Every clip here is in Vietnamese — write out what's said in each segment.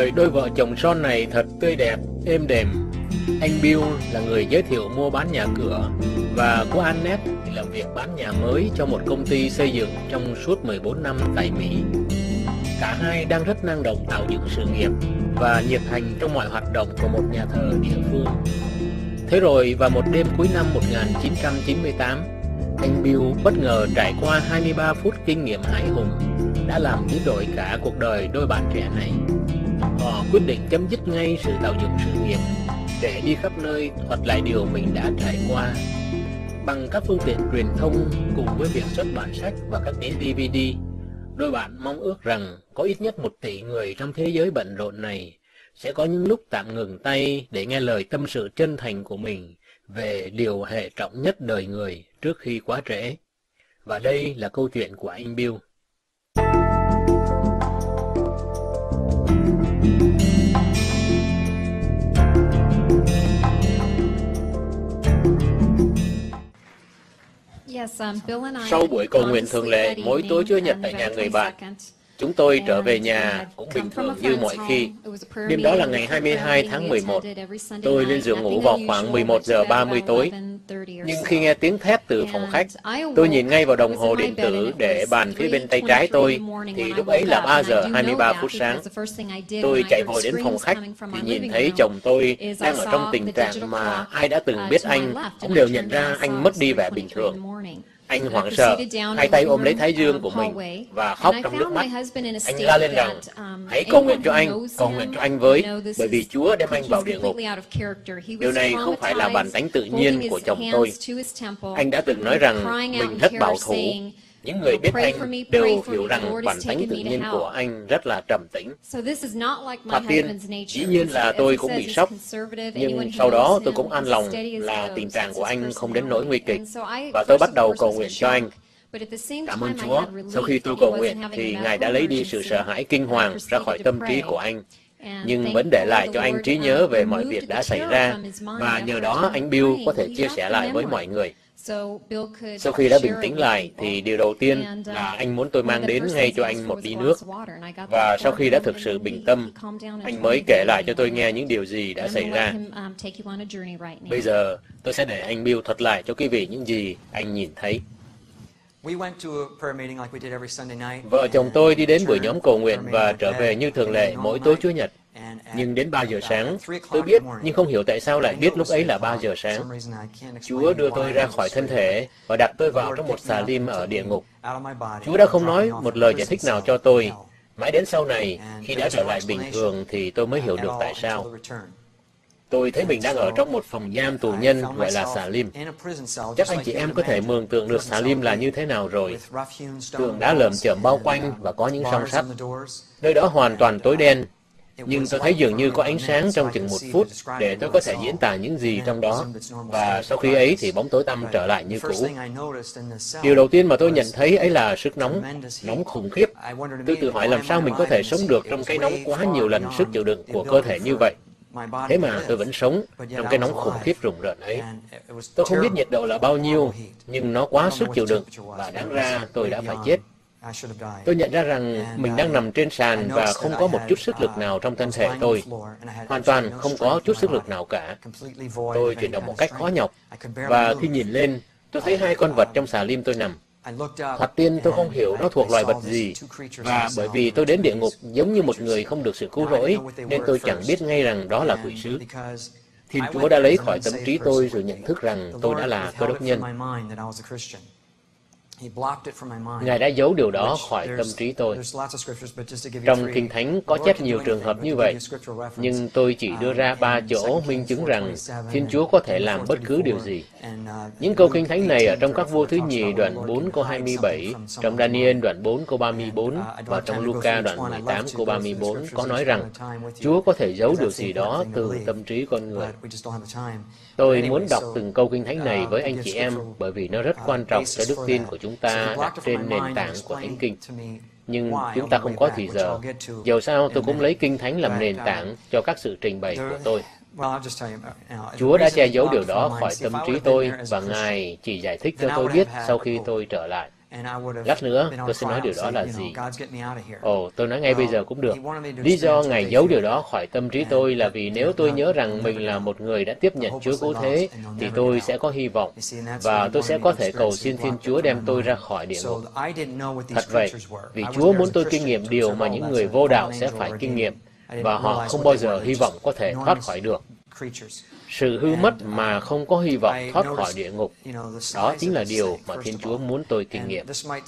đời đôi vợ chồng son này thật tươi đẹp, êm đềm. Anh Bill là người giới thiệu mua bán nhà cửa, và cô Annette thì làm việc bán nhà mới cho một công ty xây dựng trong suốt 14 năm tại Mỹ. Cả hai đang rất năng động tạo dựng sự nghiệp và nhiệt thành trong mọi hoạt động của một nhà thờ địa phương. Thế rồi vào một đêm cuối năm 1998, anh Bill bất ngờ trải qua 23 phút kinh nghiệm hãi hùng đã làm biến đổi cả cuộc đời đôi bạn trẻ này. Họ quyết định chấm dứt ngay sự tạo dựng sự nghiệp để đi khắp nơi thuật lại điều mình đã trải qua. Bằng các phương tiện truyền thông cùng với việc xuất bản sách và các đĩa DVD, đôi bạn mong ước rằng có ít nhất 1 tỷ người trong thế giới bận rộn này sẽ có những lúc tạm ngừng tay để nghe lời tâm sự chân thành của mình về điều hệ trọng nhất đời người trước khi quá trễ. Và đây là câu chuyện của anh Bill. Sau buổi cầu nguyện thường lệ mỗi tối Chủ nhật tại nhà người bạn, chúng tôi trở về nhà cũng bình thường như mọi khi. Đêm đó là ngày 22 tháng 11. Tôi lên giường ngủ vào khoảng 11 giờ 30 tối. Nhưng khi nghe tiếng thét từ phòng khách, tôi nhìn ngay vào đồng hồ điện tử để bàn phía bên tay trái tôi, thì lúc ấy là 3 giờ 23 phút sáng. Tôi chạy vội đến phòng khách thì nhìn thấy chồng tôi đang ở trong tình trạng mà ai đã từng biết anh cũng đều nhận ra anh mất đi vẻ bình thường. Anh hoảng sợ, hai tay ôm lấy thái dương của mình và khóc trong nước mắt. Anh la lên rằng, hãy cầu nguyện cho anh với, bởi vì Chúa đem anh vào địa ngục. Điều này không phải là bản tánh tự nhiên của chồng tôi. Anh đã từng nói rằng mình rất bảo thủ. Những người biết anh đều hiểu rằng bản tánh tự nhiên của anh rất là trầm tĩnh. Thoạt tiên, dĩ nhiên là tôi cũng bị sốc, nhưng sau đó tôi cũng an lòng là tình trạng của anh không đến nỗi nguy kịch, và tôi bắt đầu cầu nguyện cho anh. Cảm ơn Chúa, sau khi tôi cầu nguyện thì Ngài đã lấy đi sự sợ hãi kinh hoàng ra khỏi tâm trí của anh, nhưng vẫn để lại cho anh trí nhớ về mọi việc đã xảy ra, và nhờ đó anh Bill có thể chia sẻ lại với mọi người. Sau khi đã bình tĩnh lại thì điều đầu tiên là anh muốn tôi mang đến ngay cho anh một ly nước. Và sau khi đã thực sự bình tâm, anh mới kể lại cho tôi nghe những điều gì đã xảy ra. Bây giờ tôi sẽ để anh Bill thuật lại cho quý vị những gì anh nhìn thấy. Vợ chồng tôi đi đến buổi nhóm cầu nguyện và trở về như thường lệ mỗi tối Chủ nhật. Nhưng đến 3 giờ sáng, tôi biết nhưng không hiểu tại sao lại biết lúc ấy là 3 giờ sáng. Chúa đưa tôi ra khỏi thân thể và đặt tôi vào trong một xà lim ở địa ngục. Chúa đã không nói một lời giải thích nào cho tôi. Mãi đến sau này, khi đã trở lại bình thường thì tôi mới hiểu được tại sao. Tôi thấy mình đang ở trong một phòng giam tù nhân gọi là xà lim. Chắc anh chị em có thể mường tượng được xà lim là như thế nào rồi. Tường đá lởm chởm bao quanh và có những song sắt. Nơi đó hoàn toàn tối đen. Nhưng tôi thấy dường như có ánh sáng trong chừng 1 phút để tôi có thể diễn tả những gì trong đó. Và sau khi ấy thì bóng tối tăm trở lại như cũ. Điều đầu tiên mà tôi nhận thấy ấy là sức nóng khủng khiếp. Tôi tự hỏi làm sao mình có thể sống được trong cái nóng quá nhiều lần sức chịu đựng của cơ thể như vậy. Thế mà tôi vẫn sống trong cái nóng khủng khiếp rùng rợn ấy. Tôi không biết nhiệt độ là bao nhiêu, nhưng nó quá sức chịu đựng và đáng ra tôi đã phải chết. Tôi nhận ra rằng mình đang nằm trên sàn và không có một chút sức lực nào trong thân thể tôi. Hoàn toàn không có chút sức lực nào cả. Tôi chuyển động một cách khó nhọc, và khi nhìn lên, tôi thấy 2 con vật trong xà lim tôi nằm. Thoạt tiên tôi không hiểu nó thuộc loài vật gì, và bởi vì tôi đến địa ngục giống như một người không được sự cứu rỗi, nên tôi chẳng biết ngay rằng đó là quỷ sứ. Thiên Chúa đã lấy khỏi tâm trí tôi sự nhận thức rằng tôi đã là Cơ Đốc nhân. Ngài đã giấu điều đó khỏi tâm trí tôi. Trong Kinh Thánh có chép nhiều trường hợp như vậy, nhưng tôi chỉ đưa ra 3 chỗ minh chứng rằng Thiên Chúa có thể làm bất cứ điều gì. Những câu Kinh Thánh này ở trong Các Vua thứ nhì đoạn 4 câu 27, trong Daniel đoạn 4 câu 34 và trong Luca đoạn 18 câu 34 có nói rằng Chúa có thể giấu điều gì đó từ tâm trí con người. Tôi muốn đọc từng câu Kinh Thánh này với anh chị em bởi vì nó rất quan trọng cho đức tin của chúng ta đặt trên nền tảng của Thánh Kinh. Nhưng chúng ta không có thì giờ. Dầu sao tôi cũng lấy Kinh Thánh làm nền tảng cho các sự trình bày của tôi. Chúa đã che giấu điều đó khỏi tâm trí tôi và Ngài chỉ giải thích cho tôi biết sau khi tôi trở lại. Lát nữa tôi sẽ nói điều đó là gì. Ồ, tôi nói ngay bây giờ cũng được. Lý do Ngài giấu điều đó khỏi tâm trí tôi là vì nếu tôi nhớ rằng mình là một người đã tiếp nhận Chúa cứu thế, thì tôi sẽ có hy vọng, và tôi sẽ có thể cầu xin Thiên Chúa đem tôi ra khỏi địa ngục. Thật vậy, vì Chúa muốn tôi kinh nghiệm điều mà những người vô đạo sẽ phải kinh nghiệm, và họ không bao giờ hy vọng có thể thoát khỏi được. Sự hư mất mà không có hy vọng thoát khỏi địa ngục, đó chính là điều mà Thiên Chúa muốn tôi kinh nghiệm.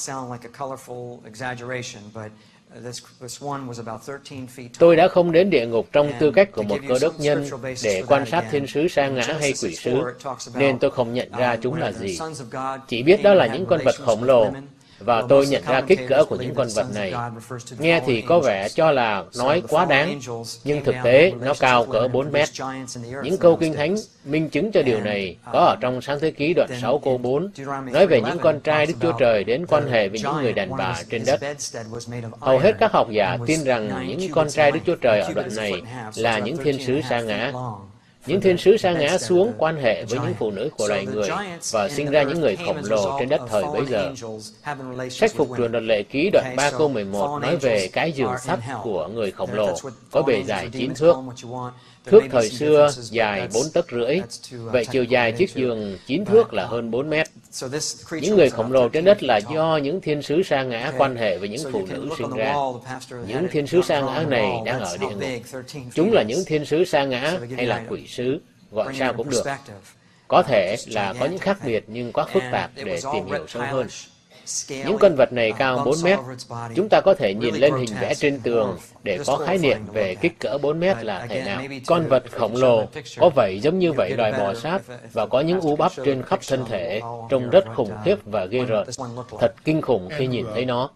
Tôi đã không đến địa ngục trong tư cách của một cơ đốc nhân để quan sát thiên sứ sa ngã hay quỷ sứ, nên tôi không nhận ra chúng là gì. Chỉ biết đó là những con vật khổng lồ, và tôi nhận ra kích cỡ của những con vật này. Nghe thì có vẻ cho là nói quá đáng, nhưng thực tế nó cao cỡ 4 mét. Những câu Kinh Thánh minh chứng cho điều này có ở trong Sáng Thế Ký đoạn 6 câu 4, nói về những con trai Đức Chúa Trời đến quan hệ với những người đàn bà trên đất. Hầu hết các học giả tin rằng những con trai Đức Chúa Trời ở đoạn này là những thiên sứ sa ngã. Những thiên sứ sa ngã xuống quan hệ với những phụ nữ của loài người và sinh ra những người khổng lồ trên đất thời bấy giờ. Sách Phục Truyền Luật Lệ Ký đoạn 3 câu 11 nói về cái giường sắt của người khổng lồ, có bề dài 9 thước. Thước thời xưa dài 4 tấc rưỡi, vậy chiều dài chiếc giường 9 thước là hơn 4 mét. Những người khổng lồ trên đất là do những thiên sứ sa ngã quan hệ với những phụ nữ sinh ra. Những thiên sứ sa ngã này đang ở địa ngục. Chúng là những thiên sứ sa ngã hay là quỷ sứ, gọi sao cũng được. Có thể là có những khác biệt nhưng quá phức tạp để tìm hiểu sâu hơn. Những con vật này cao 4 mét. Chúng ta có thể nhìn lên hình vẽ trên tường để có khái niệm về kích cỡ 4 mét là thế nào. Con vật khổng lồ có vảy giống như vảy loài bò sát và có những u bắp trên khắp thân thể, trông rất khủng khiếp và ghê rợn. Thật kinh khủng khi nhìn thấy nó.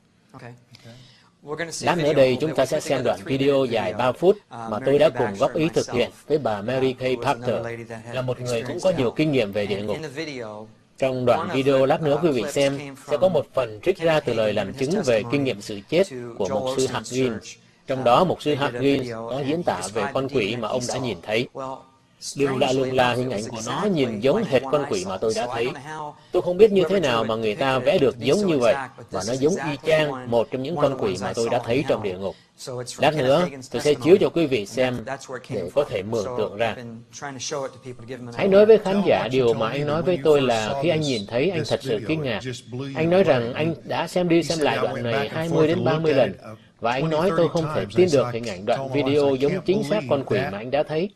Lát nữa đây chúng ta sẽ xem đoạn video dài 3 phút mà tôi đã cùng góp ý thực hiện với bà Mary Kay Parker, là một người cũng có nhiều kinh nghiệm về địa ngục. Trong đoạn video lát nữa quý vị xem sẽ có một phần trích ra từ lời làm chứng về kinh nghiệm sự chết của mục sư Hagin. Trong đó mục sư Hagin có diễn tả về con quỷ mà ông đã nhìn thấy. Điều lạ lùng là hình ảnh của nó nhìn giống hệt con quỷ mà tôi đã thấy. Tôi không biết như thế nào mà người ta vẽ được giống như vậy, và nó giống y chang một trong những con quỷ mà tôi đã thấy trong địa ngục. Lát nữa, tôi sẽ chiếu cho quý vị xem để có thể mường tượng ra. Hãy nói với khán giả điều mà anh nói với tôi là khi anh nhìn thấy, anh thật sự kinh ngạc. Anh nói rằng anh đã xem đi xem lại đoạn này 20 đến 30 lần. Và anh nói tôi không thể tin được hình ảnh đoạn video giống chính xác con quỷ mà anh đã thấy.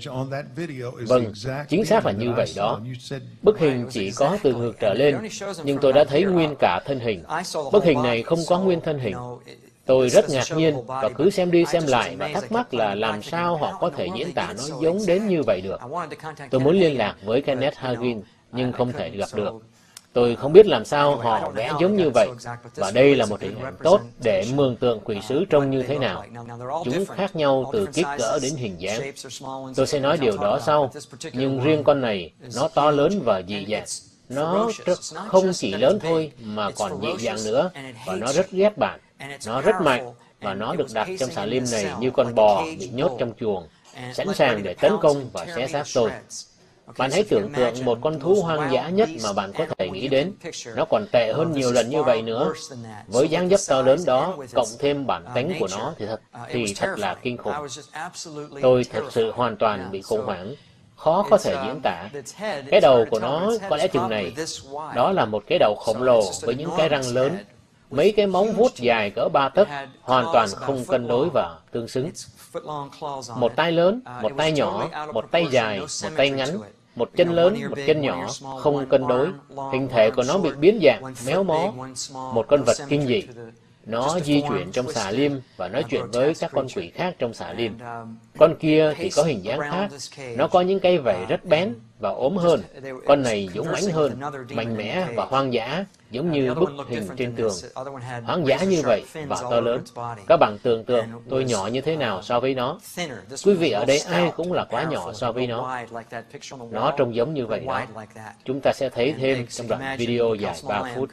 Vâng, chính xác là như vậy đó. Bức hình chỉ có từ ngược trở lên, nhưng tôi đã thấy nguyên cả thân hình. Bức hình này không có nguyên thân hình. Tôi rất ngạc nhiên và cứ xem đi xem lại và thắc mắc là làm sao họ có thể diễn tả nó giống đến như vậy được. Tôi muốn liên lạc với Kenneth Hagin nhưng không thể gặp được. Tôi không biết làm sao họ vẽ giống như vậy, và đây là một hình ảnh tốt để mường tượng quỷ sứ trông như thế nào. Chúng khác nhau từ kích cỡ đến hình dáng. Tôi sẽ nói điều đó sau, nhưng riêng con này, nó to lớn và dị dạng. Nó không chỉ lớn thôi mà còn dị dạng nữa, và nó rất ghét bạn. Nó rất mạnh, và nó được đặt trong xà lim này như con bò bị nhốt trong chuồng, sẵn sàng để tấn công và xé xác tôi. Bạn hãy tưởng tượng một con thú hoang dã nhất mà bạn có thể nghĩ đến. Nó còn tệ hơn nhiều lần như vậy nữa. Với dáng dấp to lớn đó, cộng thêm bản tính của nó thì thật là kinh khủng. Tôi thật sự hoàn toàn bị khủng hoảng. Khó có thể diễn tả. Cái đầu của nó có lẽ chừng này. Đó là một cái đầu khổng lồ với những cái răng lớn. Mấy cái móng vuốt dài cỡ 3 tấc, hoàn toàn không cân đối và tương xứng. Một tay lớn, một tay nhỏ, một tay dài, một tay ngắn, một chân lớn, một chân nhỏ, không cân đối. Hình thể của nó bị biến dạng, méo mó. Một con vật kinh dị. Nó di chuyển trong xà lim và nói chuyện với các con quỷ khác trong xà lim. Con kia thì có hình dáng khác. Nó có những cây vảy rất bén và ốm hơn. Con này dũng mãnh hơn, mạnh mẽ và hoang dã, giống như bức hình trên tường. Hoang dã như vậy và to lớn. Các bạn tưởng tượng tôi nhỏ như thế nào so với nó. Quý vị ở đây ai cũng là quá nhỏ so với nó. Nó trông giống như vậy đó. Chúng ta sẽ thấy thêm trong đoạn video dài 3 phút.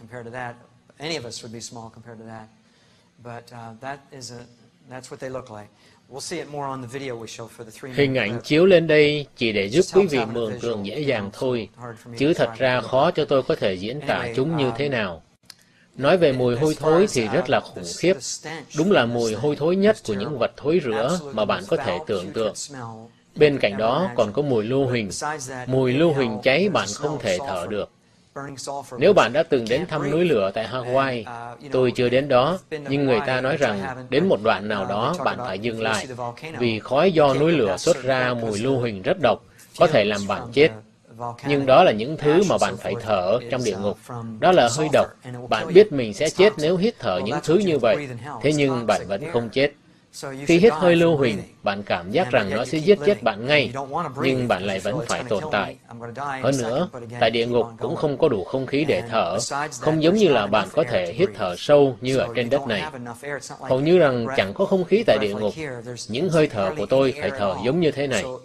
Hình ảnh chiếu lên đây chỉ để giúp quý vị mường tượng dễ dàng thôi, chứ thật ra khó cho tôi có thể diễn tả chúng như thế nào. Nói về mùi hôi thối thì rất là khủng khiếp. Đúng là mùi hôi thối nhất của những vật thối rữa mà bạn có thể tưởng tượng. Bên cạnh đó còn có mùi lưu huỳnh. Mùi lưu huỳnh cháy bạn không thể thở được. Nếu bạn đã từng đến thăm núi lửa tại Hawaii, tôi chưa đến đó, nhưng người ta nói rằng đến một đoạn nào đó bạn phải dừng lại, vì khói do núi lửa xuất ra mùi lưu huỳnh rất độc, có thể làm bạn chết. Nhưng đó là những thứ mà bạn phải thở trong địa ngục. Đó là hơi độc. Bạn biết mình sẽ chết nếu hít thở những thứ như vậy, thế nhưng bạn vẫn không chết. Khi hít hơi lưu huỳnh, bạn cảm giác rằng nó sẽ giết chết bạn ngay, nhưng bạn lại vẫn phải tồn tại. Hơn nữa, tại địa ngục cũng không có đủ không khí để thở, không giống như là bạn có thể hít thở sâu như ở trên đất này. Hầu như rằng chẳng có không khí tại địa ngục. Những hơi thở của tôi phải thở giống như thế này.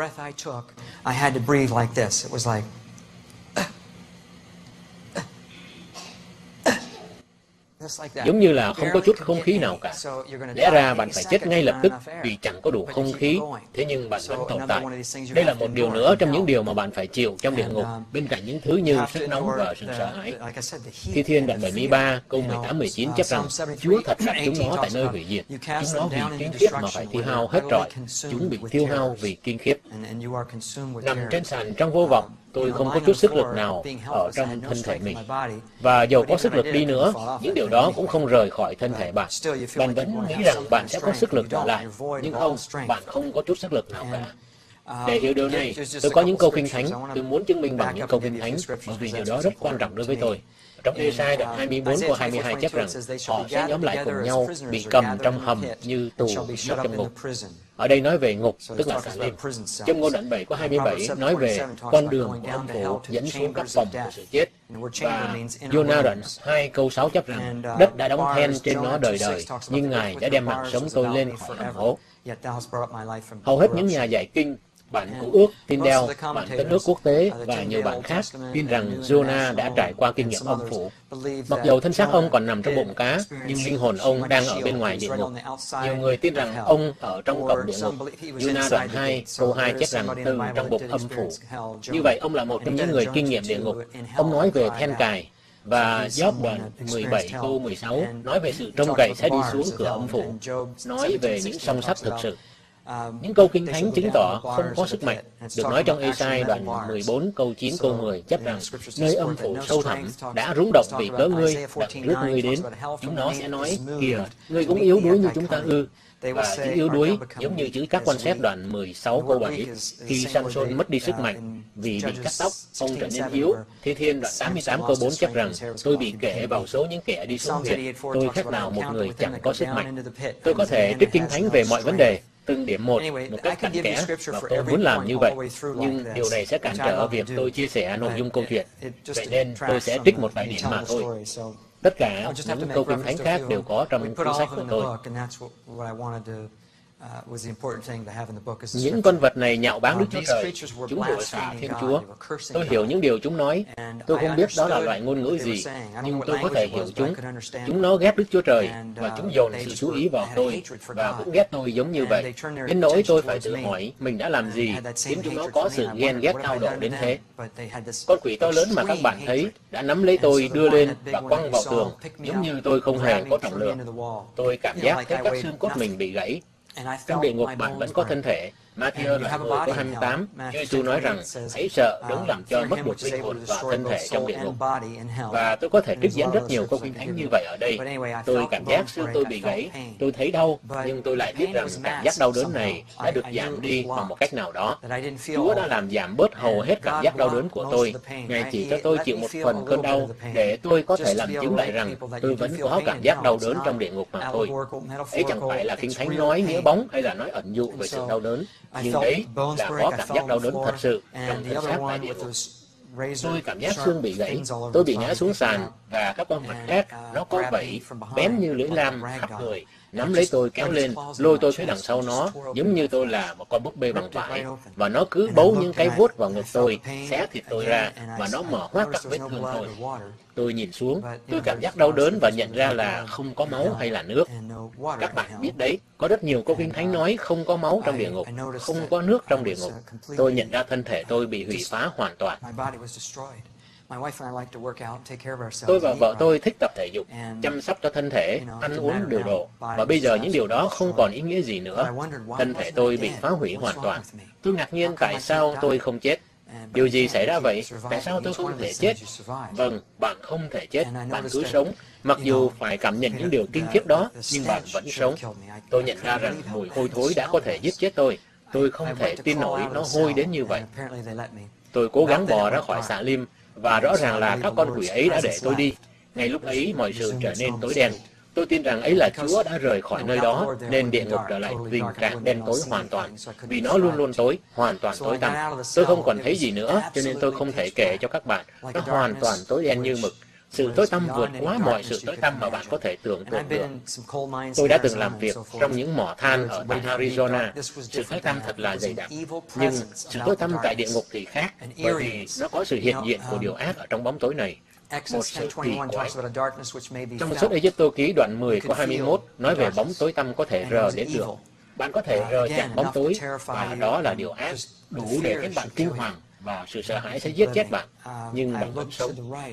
Giống như là không có chút không khí nào cả. Lẽ ra bạn phải chết ngay lập tức vì chẳng có đủ không khí, thế nhưng bạn vẫn tồn tại. Đây là một điều nữa trong những điều mà bạn phải chịu trong địa ngục, bên cạnh những thứ như sức nóng và sự sợ hãi. Thi Thiên đoạn 73, câu 18-19 chép rằng, Chúa thật đặt chúng nó tại nơi hủy diệt. Chúng nó vì kinh khiếp mà phải tiêu hao hết trọi. Chúng bị tiêu hao vì kinh khiếp. Nằm trên sàn trong vô vọng, tôi không có chút sức lực nào ở trong thân thể mình. Và dầu có sức lực đi nữa, những điều đó cũng không rời khỏi thân thể bạn. Bạn vẫn nghĩ rằng bạn sẽ có sức lực trở lại, nhưng không, bạn không có chút sức lực nào cả. Để hiểu điều này, tôi có những câu kinh thánh, tôi muốn chứng minh bằng những câu kinh thánh, bởi vì điều đó rất quan trọng đối với tôi. Trong Ê-sai đoạn 24 câu 22 chép rằng, họ sẽ nhóm lại cùng nhau, bị cầm trong hầm như tù nhốt trong ngục. Ở đây nói về ngục, tức là Sa-lim. Trong ngôn đoạn 7 câu 27 nói về con đường của âm phủ dẫn xuống các phòng của sự chết. Và Jonah đoạn 2 câu 6 chép rằng, đất đã đóng then trên nó đời đời, nhưng Ngài đã đem mạng sống tôi lên khỏi hầm hố. Hầu hết những nhà giải kinh, bản Cựu Ước, Tyndale, bản Tân Ước Quốc tế và nhiều bản khác tin rằng Jonah đã trải qua kinh nghiệm âm phủ. Mặc dầu thân xác ông còn nằm trong bụng cá, nhưng linh hồn ông đang ở bên ngoài địa ngục. Nhiều người tin rằng ông ở trong cổng địa ngục. Jonah đoạn 2, câu 2 chép rằng từ trong bụng âm phủ. Như vậy, ông là một trong những người kinh nghiệm địa ngục. Ông nói về then cài. Và Job đoạn 17 câu 16 nói về sự trông cậy sẽ đi xuống cửa âm phủ, nói về những song sắt thực sự. Những câu kinh thánh chứng tỏ không có sức mạnh, được nói trong Ê-sai đoạn 14 câu 9 câu 10 chép rằng, nơi âm phủ sâu thẳm đã rung động vì cớ ngươi, đặng rước ngươi đến. Chúng nó sẽ nói, kìa, ngươi cũng yếu đuối như chúng ta ư. Và chữ yếu đuối giống như chữ các quan xếp đoạn 16 câu 7, khi Samson mất đi sức mạnh vì bị cắt tóc, ông trở nên yếu. Thi Thiên đoạn 88 câu 4 chép rằng, tôi bị kể vào số những kẻ đi xuống huyệt, tôi khác nào một người chẳng có sức mạnh. Tôi có thể trích kinh thánh về mọi vấn đề, từng điểm một cách cặn kẽ, và tôi muốn làm như vậy, nhưng điều này sẽ cản trở việc tôi chia sẻ nội dung câu chuyện. Vậy nên tôi sẽ trích một vài điểm mà thôi. Tất cả những câu kinh thánh khác đều có trong cuốn sách của tôi. Những con vật này nhạo báng Đức Chúa Trời, chúng đùa xả Thiên Chúa. Tôi hiểu những điều chúng nói. Tôi không biết đó là loại ngôn ngữ gì, nhưng tôi có thể hiểu chúng. Chúng nó ghét Đức Chúa Trời, và chúng dồn sự chú ý vào tôi, và cũng ghét tôi giống như vậy. Đến nỗi tôi phải tự hỏi, mình đã làm gì khiến chúng nó có sự ghen ghét cao độ đến thế. Con quỷ to lớn mà các bạn thấy đã nắm lấy tôi, đưa lên và quăng vào tường, giống như tôi không hề có trọng lượng. Tôi cảm giác thấy các xương cốt mình bị gãy. Trong địa ngục bạn vẫn có thân thể. Matthew đoạn 10 câu 28, Chúa Giêsu nói rằng, hãy sợ đừng làm cho mất được linh hồn và thân thể trong địa ngục. Và tôi có thể trích dẫn rất nhiều câu kinh thánh như vậy ở đây. Tôi cảm giác xương tôi bị gãy, tôi thấy đau, nhưng tôi lại biết rằng cảm giác đau đớn này đã được giảm đi bằng một cách nào đó. Chúa đã làm giảm bớt hầu hết cảm giác đau đớn của tôi. Ngài chỉ cho tôi chịu một phần cơn đau để tôi có thể làm chứng lại rằng tôi vẫn có cảm giác đau đớn trong địa ngục mà thôi. Ấy chẳng phải là kinh thánh nói nghĩa bóng hay là nói ẩn dụ về sự đau đớn. Nhưng đấy là có cảm giác đau đớn thật sự trong thân xác tại địa ngục. Tôi cảm giác xương bị gãy, tôi bị ngã xuống sàn, và các con vật khác, nó có vảy, bén như lưỡi lam khắp người, nắm lấy tôi kéo lên, lôi tôi phía đằng sau nó, giống như tôi là một con búp bê bằng vải, và nó cứ bấu những cái vuốt vào ngực tôi, xé thịt tôi ra, và nó mở hoác các vết thương tôi. Tôi nhìn xuống, tôi cảm giác đau đớn và nhận ra là không có máu hay là nước. Các bạn biết đấy, có rất nhiều câu kinh thánh nói không có máu trong địa ngục, không có nước trong địa ngục. Tôi nhận ra thân thể tôi bị hủy phá hoàn toàn. Tôi và vợ tôi thích tập thể dục, chăm sóc cho thân thể, ăn uống điều độ, và bây giờ những điều đó không còn ý nghĩa gì nữa. Thân thể tôi bị phá hủy hoàn toàn. Tôi ngạc nhiên tại sao tôi không chết. Điều gì xảy ra vậy? Tại sao tôi không thể chết? Vâng, bạn không thể chết, bạn cứ sống. Mặc dù phải cảm nhận những điều kinh khiếp đó, nhưng bạn vẫn sống. Tôi nhận ra rằng mùi hôi thối đã có thể giết chết tôi. Tôi không thể tin nổi nó hôi đến như vậy. Tôi cố gắng bò ra khỏi xà lim, và rõ ràng là các con quỷ ấy đã để tôi đi. Ngay lúc ấy, mọi sự trở nên tối đen. Tôi tin rằng ấy là Chúa đã rời khỏi nơi đó, nên địa ngục trở lại tình trạng đen tối hoàn toàn. Vì nó luôn luôn tối, hoàn toàn tối tăm. Tôi không còn thấy gì nữa, cho nên tôi không thể kể cho các bạn. Nó hoàn toàn tối đen như mực. Sự tối tăm vượt quá mọi sự tối tăm mà bạn có thể tưởng tượng được. Tôi đã từng làm việc trong những mỏ than ở tại Arizona. Sự tối tăm thật là dày đặc. Nhưng sự tối tăm tại địa ngục thì khác, bởi vì nó có sự hiện diện của điều ác ở trong bóng tối này. Một sự kỳ quái. Trong sách Ê-díp-tô ký đoạn 10 câu 21 nói về bóng tối tăm có thể rờ đến được. Bạn có thể rờ chạm bóng tối, và đó là điều ác, đủ để khiến bạn kinh hoàng, và sự sợ hãi sẽ giết chết bạn. Nhưng bạn vẫn sống.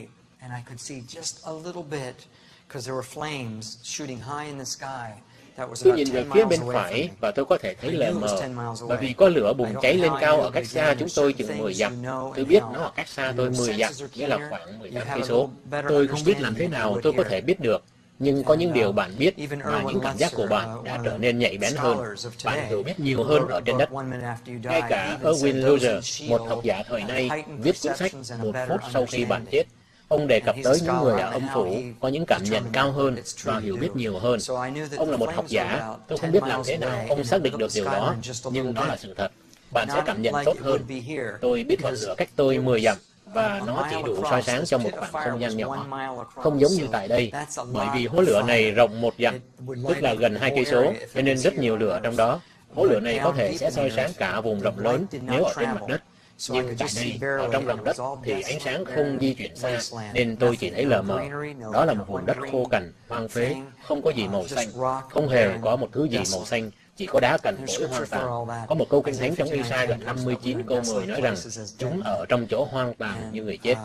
Tôi nhìn về phía bên phải và tôi có thể thấy lờ mờ, bởi vì có lửa bùng cháy lên cao ở cách xa chúng tôi chừng 10 dặm. Tôi biết nó ở cách xa tôi 10 dặm, nghĩa là khoảng 18 cây số. Tôi không biết làm thế nào tôi có thể biết được, nhưng có những điều bạn biết và những cảm giác của bạn đã trở nên nhạy bén hơn. Bạn hiểu biết nhiều hơn ở trên đất. Ngay cả Erwin Lutzer, một học giả thời nay, viết cuốn sách 1 phút sau khi bạn chết. Ông đề cập tới những người ở âm phủ có những cảm nhận cao hơn và hiểu biết nhiều hơn. Ông là một học giả, tôi không biết làm thế nào ông xác định được điều đó, nhưng đó là sự thật. Bạn sẽ cảm nhận tốt hơn. Tôi biết ngọn lửa cách tôi 10 dặm, và nó chỉ đủ soi sáng cho một khoảng không gian nhỏ, không giống như tại đây, bởi vì hố lửa này rộng 1 dặm, tức là gần 2 cây số, cho nên rất nhiều lửa trong đó. Hố lửa này có thể sẽ soi sáng cả vùng rộng lớn nếu ở trên mặt đất. Nhưng tại đây, ở trong lòng đất, thì ánh sáng không di chuyển xa, nên tôi chỉ thấy lờ mờ. Đó là một vùng đất khô cằn, hoang phế, không có gì màu xanh, không hề có một thứ gì màu xanh, chỉ có đá cằn cỗi hoang tàn. Có một câu kinh thánh trong Ê-sai đoạn 59 câu 10 nói rằng, chúng ở trong chỗ hoang tàn như người chết.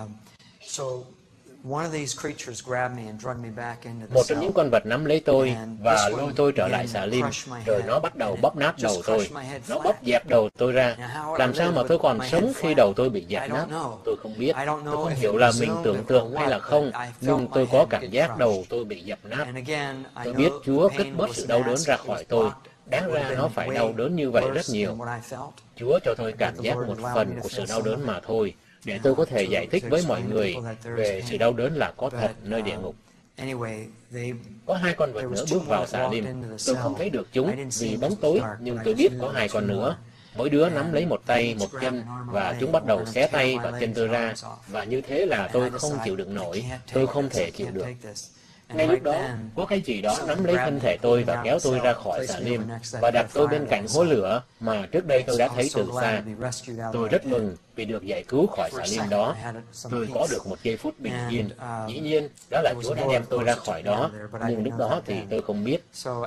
Một trong những con vật nắm lấy tôi và lôi tôi trở lại xà lim, rồi nó bắt đầu bóp nát đầu tôi. Nó bóp dẹp đầu tôi ra. Làm sao mà tôi còn sống khi đầu tôi bị dẹp nát? Tôi không biết. Tôi không hiểu là mình tưởng tượng hay là không, nhưng tôi có cảm giác đầu tôi bị dẹp nát. Tôi biết Chúa cất bớt sự đau đớn ra khỏi tôi. Đáng ra nó phải đau đớn như vậy rất nhiều. Chúa cho tôi cảm giác một phần của sự đau đớn mà thôi, để tôi có thể giải thích với mọi người về sự đau đớn là có thật nơi địa ngục. Có 2 con vật nữa bước vào xà lim. Tôi không thấy được chúng vì bóng tối, nhưng tôi biết có 2 con nữa. Mỗi đứa nắm lấy một tay, một chân, và chúng bắt đầu xé tay và chân tôi ra. Và như thế là tôi không chịu đựng nổi, tôi không thể chịu được. Ngay lúc đó, có cái gì đó nắm lấy thân thể tôi và kéo tôi ra khỏi xà lim và đặt tôi bên cạnh hố lửa mà trước đây tôi đã thấy từ xa. Tôi rất mừng vì được giải cứu khỏi xà lim đó. Tôi có được một giây phút bình yên. Dĩ nhiên, đó là Chúa đã đem tôi ra khỏi đó, nhưng lúc đó thì tôi không biết.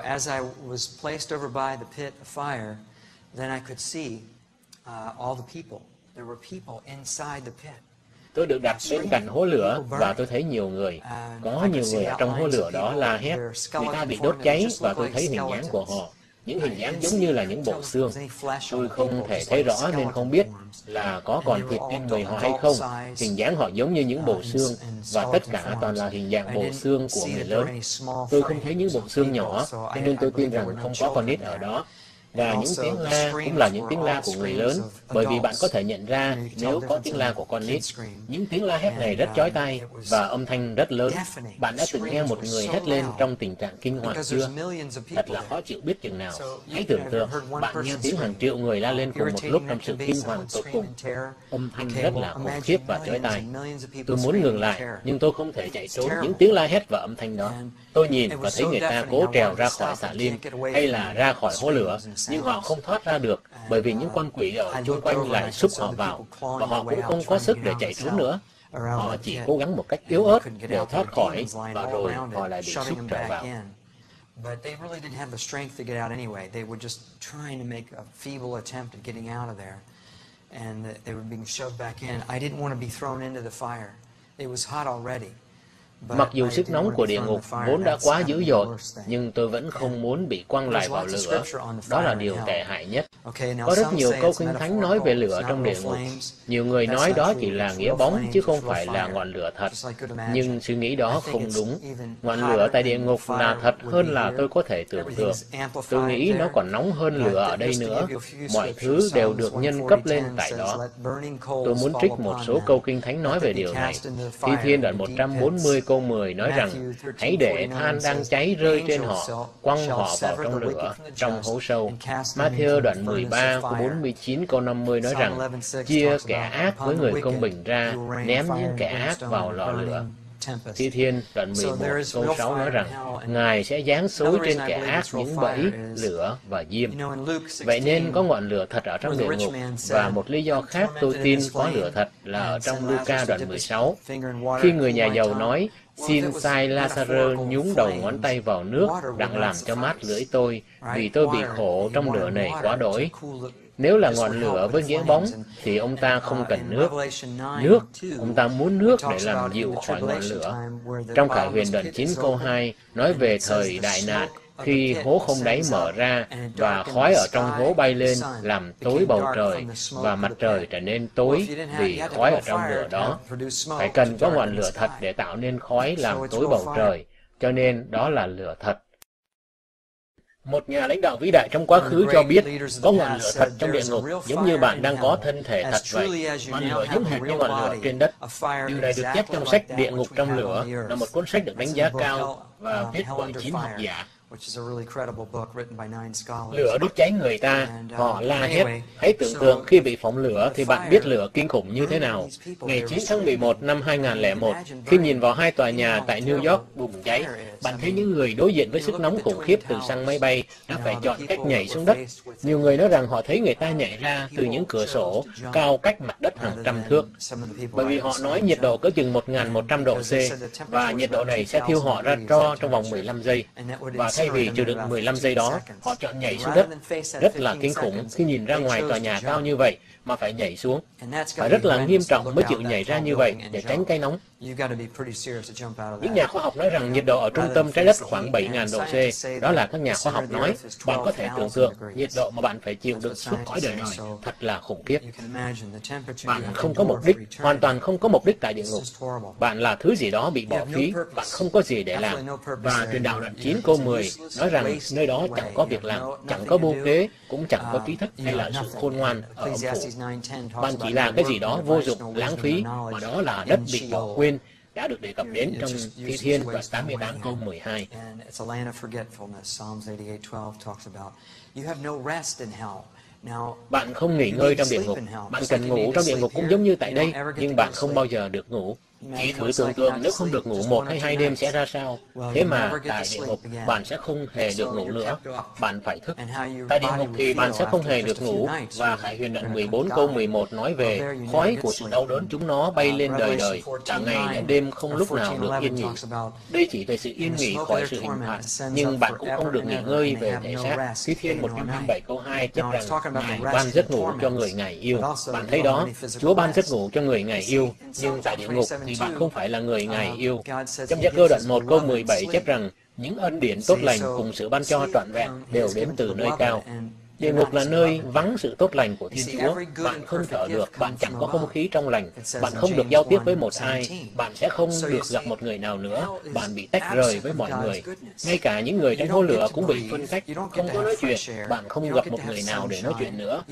Tôi được đặt bên cạnh hố lửa và tôi thấy nhiều người. Có nhiều người ở trong hố lửa đó la hét. Người ta bị đốt cháy và tôi thấy hình dáng của họ. Những hình dáng giống như là những bộ xương. Tôi không thể thấy rõ nên không biết là có còn thịt trên người họ hay không. Hình dáng họ giống như những bộ xương và tất cả toàn là hình dạng bộ xương của người lớn. Tôi không thấy những bộ xương nhỏ, cho nên tôi tin rằng không có con nít ở đó. Và những tiếng la cũng là những tiếng la của người lớn, bởi vì bạn có thể nhận ra nếu có tiếng la của con nít. Những tiếng la hét này rất chói tai và âm thanh rất lớn. Bạn đã từng nghe một người hét lên trong tình trạng kinh hoàng chưa? Thật là khó chịu biết chừng nào. Hãy tưởng tượng, bạn nghe tiếng hàng triệu người la lên cùng một lúc trong sự kinh hoàng tột cùng. Âm thanh rất là khủng khiếp và chói tai. Tôi muốn ngừng lại, nhưng tôi không thể chạy trốn những tiếng la hét và âm thanh đó. Tôi nhìn và thấy người ta cố trèo ra khỏi xà lim hay là ra khỏi hố lửa, nhưng họ không thoát ra được bởi vì những con quỷ ở chung quanh lại xúc họ vào, và họ cũng không có sức để chạy trốn nữa. Họ chỉ cố gắng một cách yếu ớt để thoát khỏi, và rồi họ lại bị xúc trở vào. But they really didn't have the strength to get out anyway. They were just trying to make a feeble attempt at getting out of there. And they were being shoved back in. I didn't want to be thrown into the fire. Mặc dù sức nóng của địa ngục vốn đã quá dữ dội, nhưng tôi vẫn không muốn bị quăng lại vào lửa. Đó là điều tệ hại nhất. Có rất nhiều câu kinh thánh nói về lửa trong địa ngục. Nhiều người nói đó chỉ là nghĩa bóng chứ không phải là ngọn lửa thật. Nhưng suy nghĩ đó không đúng. Ngọn lửa tại địa ngục là thật hơn là tôi có thể tưởng tượng. Tôi nghĩ nó còn nóng hơn lửa ở đây nữa. Mọi thứ đều được nhân cấp lên tại đó. Tôi muốn trích một số câu kinh thánh nói về điều này. Thi Thiên đoạn 140 câu 10 nói rằng, hãy để than đang cháy rơi trên họ, quăng họ vào trong lửa, trong hố sâu. Matthew đoạn 13 câu 49 câu 50 nói rằng, chia kẻ ác với người công bình ra, ném những kẻ ác vào lò lửa. Thi Thiên đoạn 11 câu 6 nói rằng, Ngài sẽ giáng xối trên kẻ ác những bẫy, lửa và diêm. Vậy nên có ngọn lửa thật ở trong địa ngục, và một lý do khác tôi tin có lửa thật là ở trong Luca đoạn 16. Khi người nhà giàu nói, xin sai Lazarơ nhúng đầu ngón tay vào nước, đặng làm cho mát lưỡi tôi, vì tôi bị khổ trong lửa này quá đỗi. Nếu là ngọn lửa với nghĩa bóng, thì ông ta không cần nước. Nước, ông ta muốn nước để làm dịu khỏi ngọn lửa. Trong Khải Huyền đoạn 9 câu 2, nói về thời đại nạn, khi hố không đáy mở ra, và khói ở trong hố bay lên, làm tối bầu trời, và mặt trời trở nên tối vì khói ở trong lửa đó. Phải cần có ngọn lửa thật để tạo nên khói làm tối bầu trời, cho nên đó là lửa thật. Một nhà lãnh đạo vĩ đại trong quá khứ cho biết, có ngọn lửa thật trong địa ngục, giống như bạn đang có thân thể thật vậy. Ngọn lửa giống hệt như ngọn lửa trên đất. Điều này được chép trong sách Địa ngục trong lửa, là một cuốn sách được đánh giá cao và viết bởi 9 học giả. Lửa đốt cháy người ta, họ la hét. Hãy tưởng tượng khi bị phóng lửa thì bạn biết lửa kinh khủng như thế nào. Ngày 9 tháng 11 năm 2001, khi nhìn vào 2 tòa nhà tại New York bùng cháy, bạn thấy những người đối diện với sức nóng khủng khiếp từ xăng máy bay đã phải chọn cách nhảy xuống đất. Nhiều người nói rằng họ thấy người ta nhảy ra từ những cửa sổ cao cách mặt đất hàng trăm thước. Bởi vì họ nói nhiệt độ cỡ chừng 1.100 độ C, và nhiệt độ này sẽ thiêu họ ra tro trong vòng 15 giây. Và thay vì chịu đựng 15 giây đó, họ chọn nhảy xuống đất. Rất là kinh khủng khi nhìn ra ngoài tòa nhà cao như vậy mà phải nhảy xuống. Phải rất là nghiêm trọng mới chịu nhảy ra như vậy để tránh cái nóng. Những nhà khoa học nói rằng nhiệt độ ở trung tâm trái đất khoảng 7.000 độ C. Đó là các nhà khoa học nói. Bạn có thể tưởng tượng nhiệt độ mà bạn phải chịu đựng suốt cõi đời này thật là khủng khiếp. Bạn không có mục đích, hoàn toàn không có mục đích tại địa ngục. Bạn là thứ gì đó bị bỏ phí, bạn không có gì để làm. Và Truyền đạo đoạn 9 câu 10 nói rằng nơi đó chẳng có việc làm, chẳng có mưu kế, cũng chẳng có trí thức hay là sự khôn ngoan ở ông phụ. Bạn chỉ là cái gì đó vô dụng, lãng phí, mà đó là đất bị bỏ quên, đã được đề cập đến trong Thi Thiên đoạn 88 câu 12. Bạn không nghỉ ngơi trong địa ngục. Bạn cần ngủ trong địa ngục cũng giống như tại đây, nhưng bạn không bao giờ được ngủ. Chỉ thử tưởng tượng nếu không được ngủ 1 hay 2 đêm sẽ ra sao. Thế mà tại địa ngục bạn sẽ không hề được ngủ nữa. Bạn phải thức. Tại địa ngục thì bạn sẽ không hề được ngủ. Và Khải Huyền đoạn 14 câu 11 nói về khói của sự đau đớn chúng nó bay lên đời đời, cả ngày lẫn đêm không lúc nào được yên nghỉ. Đây chỉ về sự yên nghỉ khỏi sự hình phạt, nhưng bạn cũng không được nghỉ ngơi về thể xác. Thi Thiên 127 câu 2 chép rằng Ngài ban giấc ngủ cho người Ngài yêu. Bạn thấy đó, Chúa ban giấc ngủ cho người Ngài yêu, nhưng tại địa ngục thì bạn không phải là người Ngài yêu. Trong Gia Cơ đoạn 1 câu 17 chép rằng những ân điển tốt lành cùng sự ban cho trọn vẹn đều đến từ nơi cao. Địa ngục là nơi vắng sự tốt lành của Thiên Chúa. Bạn không thở được, bạn chẳng có không khí trong lành, bạn không được giao tiếp với một ai, bạn sẽ không được gặp một người nào nữa, bạn bị tách rời với mọi người. Ngay cả những người trong hố lửa cũng bị phân cách, không có nói chuyện, bạn không gặp một người nào để nói chuyện nữa.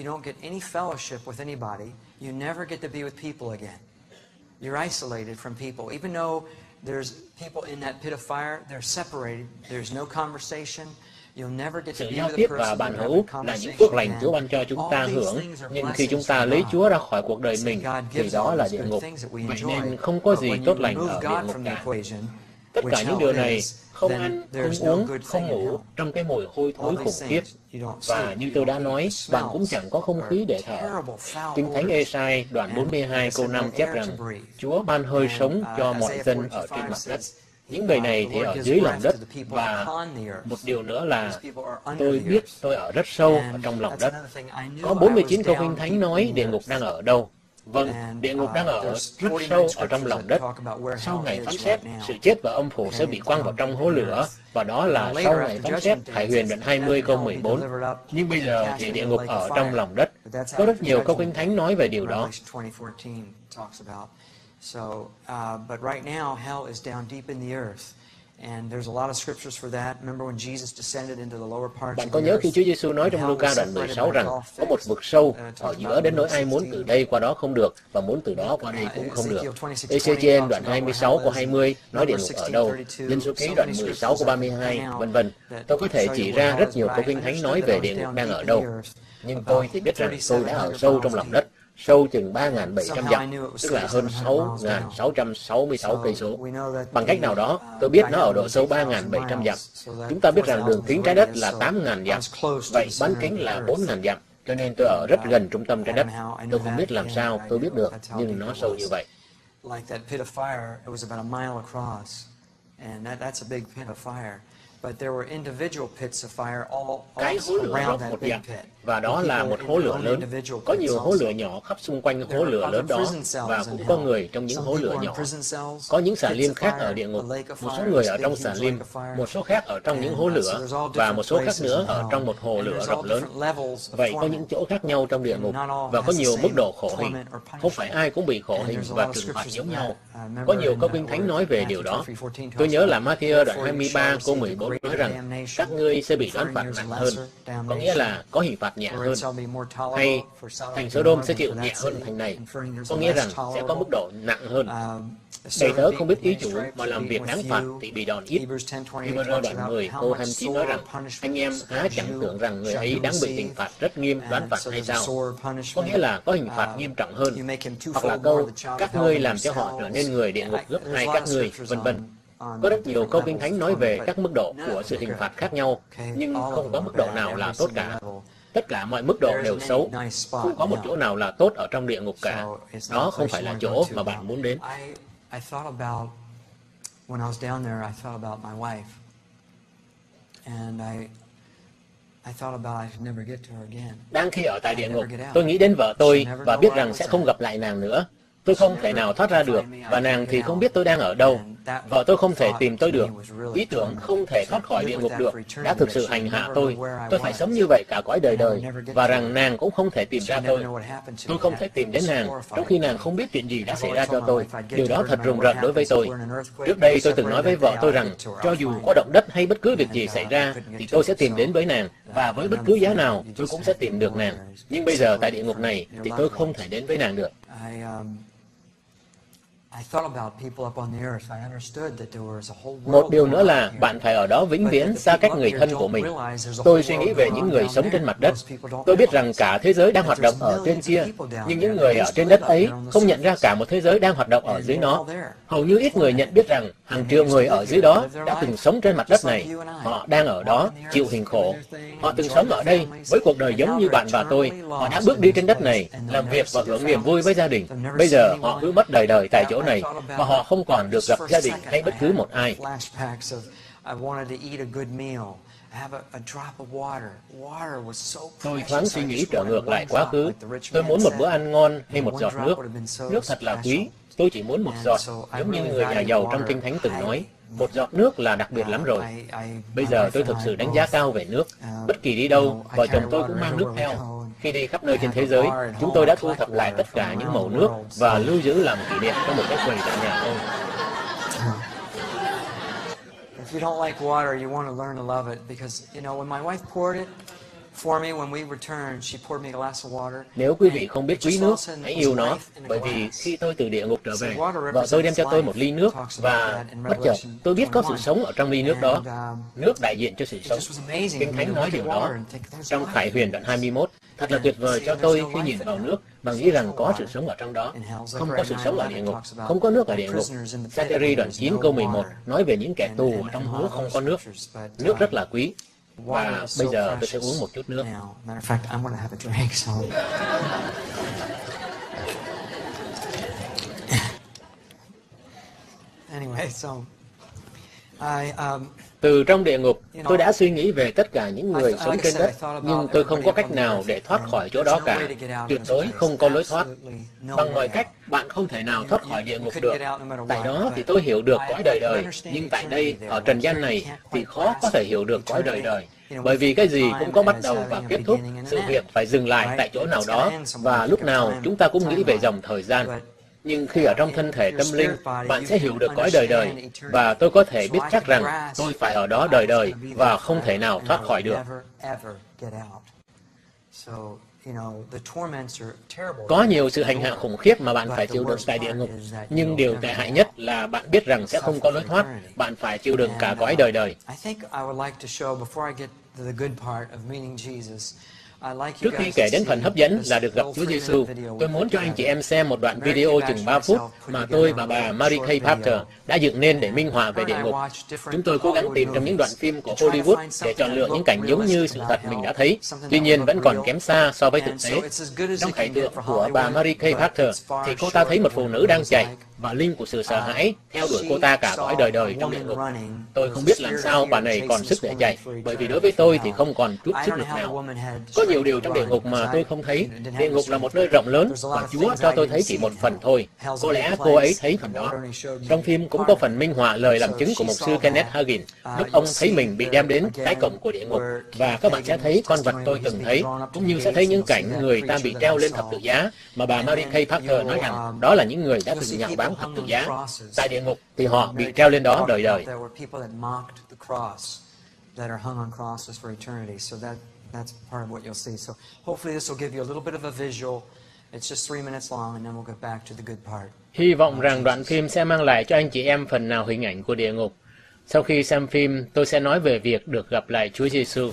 You're isolated from people. Even though there's people in that pit of fire, they're separated. There's no conversation. Sự giao tiếp và bạn hữu là những phước lành Chúa ban cho chúng ta hưởng, nhưng khi chúng ta lấy Chúa ra khỏi cuộc đời mình, thì đó là địa ngục. Vậy nên không có gì tốt lành ở địa ngục cả. Tất cả những điều này, không ăn, không uống, không ngủ, trong cái mùi hôi thối khủng khiếp. Và như tôi đã nói, bạn cũng chẳng có không khí để thở. Kinh Thánh Ê-sai đoạn 42 câu 5 chép rằng, Chúa ban hơi sống cho mọi dân ở trên mặt đất. Những người này thì ở dưới lòng đất, và một điều nữa là tôi biết tôi ở rất sâu ở trong lòng đất. Có 49 câu Kinh Thánh nói địa ngục đang ở đâu. Vâng, địa ngục đang ở rất sâu ở trong lòng đất. Sau ngày phán xét, sự chết và âm phủ sẽ bị quăng vào trong hố lửa, và đó là sau ngày phán xét, Khải Huyền đoạn 20 câu 14. Nhưng bây giờ thì địa ngục ở trong lòng đất. Có rất nhiều câu Kinh Thánh nói về điều đó. But right now, hell is down deep in the earth. And there's a lot of scriptures for that. Remember when Jesus descended into the lower parts Bạn of có the nhớ earth? khi Chúa Giêsu nói trong Luca đoạn 16 rằng có một vực sâu ở giữa đến nỗi ai muốn từ đây qua đó không được, và muốn từ đó qua đây cũng không được. Ê-xê-chi-ên đoạn 26 câu 20 nói địa ngục ở đâu, Dân Số Ký đoạn 16 câu 32, vân vân. Tôi có thể chỉ ra rất nhiều câu Kinh Thánh nói về địa ngục đang ở đâu, nhưng tôi thì biết rằng tôi đã ở sâu trong lòng đất, sâu chừng 3.700 dặm, tức là hơn 6.666 cây số. Bằng cách nào đó, tôi biết nó ở độ sâu 3.700 dặm. Chúng ta biết rằng đường kính trái đất là 8.000 dặm, vậy bán kính là 4.000 dặm, cho nên tôi ở rất gần trung tâm trái đất. Tôi không biết làm sao tôi biết được, nhưng nó sâu như vậy. But there were individual pits of fire all Cái hố lửa around rộng that một big dặm, pit. và đó là một hố lửa lớn. Có nhiều hố lửa nhỏ khắp xung quanh hố lửa lớn đó, và cũng có người trong những hố lửa nhỏ. Có những xà lim khác ở địa ngục, một số người ở trong xà lim, một số khác ở trong những hố lửa, và một số khác nữa ở trong một hồ lửa rộng lớn. Vậy có những chỗ khác nhau trong địa ngục, và có nhiều mức độ khổ hình. Không phải ai cũng bị khổ hình và trừng phạt giống nhau. Có nhiều câu Kinh Thánh nói về điều đó. Tôi nhớ là Ma-thi-ơ đoạn 23 câu 14 nói rằng các ngươi sẽ bị đoán phạt nặng hơn, có nghĩa là có hình phạt nhẹ hơn. Hay thành Sodom sẽ chịu nhẹ hơn thành này, có nghĩa rằng sẽ có mức độ nặng hơn. Đầy tớ không biết ý chủ mà làm việc đáng phạt thì bị đòn ít. Hebrew đoạn 10 câu 29 nói rằng anh em há chẳng tưởng rằng người ấy đáng bị hình phạt rất nghiêm đoán phạt hay sao? Có nghĩa là có hình phạt nghiêm trọng hơn. Hoặc là câu các ngươi làm cho họ trở nên người địa ngục gấp hai các ngươi, vân vân. Có rất nhiều câu Kinh Thánh nói về các mức độ của sự hình phạt khác nhau, nhưng không có mức độ nào là tốt cả. Tất cả mọi mức độ đều xấu, không có một chỗ nào là tốt ở trong địa ngục cả. Đó không phải là chỗ mà bạn muốn đến. Đang khi ở tại địa ngục, tôi nghĩ đến vợ tôi và biết rằng sẽ không gặp lại nàng nữa. Tôi không thể nào thoát ra được, và nàng thì không biết tôi đang ở đâu. Vợ tôi không thể tìm tôi được. Ý tưởng không thể thoát khỏi địa ngục được đã thực sự hành hạ tôi. Tôi phải sống như vậy cả cõi đời đời, và rằng nàng cũng không thể tìm ra tôi. Tôi không thể tìm đến nàng, trong khi nàng không biết chuyện gì đã xảy ra cho tôi. Điều đó thật rùng rợn đối với tôi. Trước đây tôi từng nói với vợ tôi rằng, cho dù có động đất hay bất cứ việc gì xảy ra, thì tôi sẽ tìm đến với nàng, và với bất cứ giá nào, tôi cũng sẽ tìm được nàng. Nhưng bây giờ tại địa ngục này, thì tôi không thể đến với nàng được. Một điều nữa là bạn phải ở đó vĩnh viễn xa cách người thân của mình. Tôi suy nghĩ về những người sống trên mặt đất. Tôi biết rằng cả thế giới đang hoạt động ở trên kia, nhưng những người ở trên đất ấy không nhận ra cả một thế giới đang hoạt động ở dưới nó. Hầu như ít người nhận biết rằng hàng triệu người ở dưới đó đã từng sống trên mặt đất này. Họ đang ở đó, chịu hình khổ. Họ từng sống ở đây với cuộc đời giống như bạn và tôi. Họ đã bước đi trên đất này, làm việc và hưởng niềm vui với gia đình. Bây giờ họ cứ mất đời đời tại chỗ này, và họ không còn được gặp gia đình hay bất cứ một ai. Tôi thoáng suy nghĩ trở ngược lại quá khứ. Tôi muốn một bữa ăn ngon hay một giọt nước. Nước thật là quý. Tôi chỉ muốn một giọt, giống như người nhà giàu trong Kinh Thánh từng nói. Một giọt nước là đặc biệt lắm rồi. Bây giờ tôi thực sự đánh giá cao về nước. Bất kỳ đi đâu, vợ chồng tôi cũng mang nước theo. Khi đi khắp nơi trên thế giới, chúng tôi đã thu thập lại tất cả những mẩu nước và lưu giữ làm kỷ niệm trong một cái quầy tại nhà tôi. If you don't like water, you want to learn to love it because when my wife poured it for me when we returned, she poured me a glass of water. Nếu quý vị không biết quý nước, hãy yêu nó, bởi vì khi tôi từ địa ngục trở về, vợ tôi đem cho tôi một ly nước, và bất chợt tôi biết có sự sống ở trong ly nước đó. Nước đại diện cho sự sống. Kinh Thánh nói điều đó trong Khải Huyền đoạn 21. Thật là tuyệt vời cho tôi khi nhìn vào nước và nghĩ rằng có sự sống ở trong đó. Không có sự sống ở địa ngục, không có nước ở địa ngục. Sa-te-ri đoạn 9 câu 11 nói về những kẻ tù ở trong hố không có nước. Nước rất là quý. Và bây giờ tôi sẽ uống một chút nước. Anyway, so Từ trong địa ngục, tôi đã suy nghĩ về tất cả những người sống trên đất, nhưng tôi không có cách nào để thoát khỏi chỗ đó cả. Tuyệt đối không có lối thoát. Bằng mọi cách, bạn không thể nào thoát khỏi địa ngục được. Tại đó thì tôi hiểu được cõi đời đời, nhưng tại đây, ở trần gian này, thì khó có thể hiểu được cõi đời đời. Bởi vì cái gì cũng có bắt đầu và kết thúc, sự việc phải dừng lại tại chỗ nào đó, và lúc nào chúng ta cũng nghĩ về dòng thời gian. Nhưng khi ở trong thân thể tâm linh, bạn sẽ hiểu được cõi đời đời, và tôi có thể biết chắc rằng tôi phải ở đó đời đời và không thể nào thoát khỏi được. Có nhiều sự hành hạ khủng khiếp mà bạn phải chịu đựng tại địa ngục, nhưng điều tệ hại nhất là bạn biết rằng sẽ không có lối thoát, bạn phải chịu đựng cả cõi đời đời. Trước khi kể đến phần hấp dẫn là được gặp Chúa Giêsu, tôi muốn cho anh chị em xem một đoạn video chừng 3 phút mà tôi và bà Mary Kay Parker đã dựng nên để minh họa về địa ngục. Chúng tôi cố gắng tìm trong những đoạn phim của Hollywood để chọn lựa những cảnh giống như sự thật mình đã thấy, tuy nhiên vẫn còn kém xa so với thực tế. Trong khải tượng của bà Mary Kay Parker thì cô ta thấy một phụ nữ đang chạy, và linh của sự sợ hãi theo đuổi cô ta cả cõi đời đời trong địa ngục. Tôi không biết làm sao bà này còn sức để chạy, bởi vì đối với tôi thì không còn chút sức lực nào. Có nhiều điều trong địa ngục mà tôi không thấy. Địa ngục là một nơi rộng lớn, và Chúa cho tôi thấy chỉ một phần thôi. Có lẽ cô ấy thấy phần đó. Trong phim cũng có phần minh họa lời làm chứng của mục sư Kenneth Hagin, lúc ông thấy mình bị đem đến cái cổng của địa ngục, và các bạn sẽ thấy con vật tôi từng thấy, cũng như sẽ thấy những cảnh người ta bị treo lên thập tự giá, mà bà Mary Kay Parker nói rằng đó là những người đã từng nhạo báng thập tự giá. Tại địa ngục thì họ bị treo lên đó đời đời. That's part of what you'll see. So hopefully this will give you a little bit of a visual. It's just 3 minutes long, and then we'll get back to the good part. Hy vọng rằng đoạn phim sẽ mang lại cho anh chị em phần nào hình ảnh của địa ngục. Sau khi xem phim, tôi sẽ nói về việc được gặp lại Chúa Giêsu.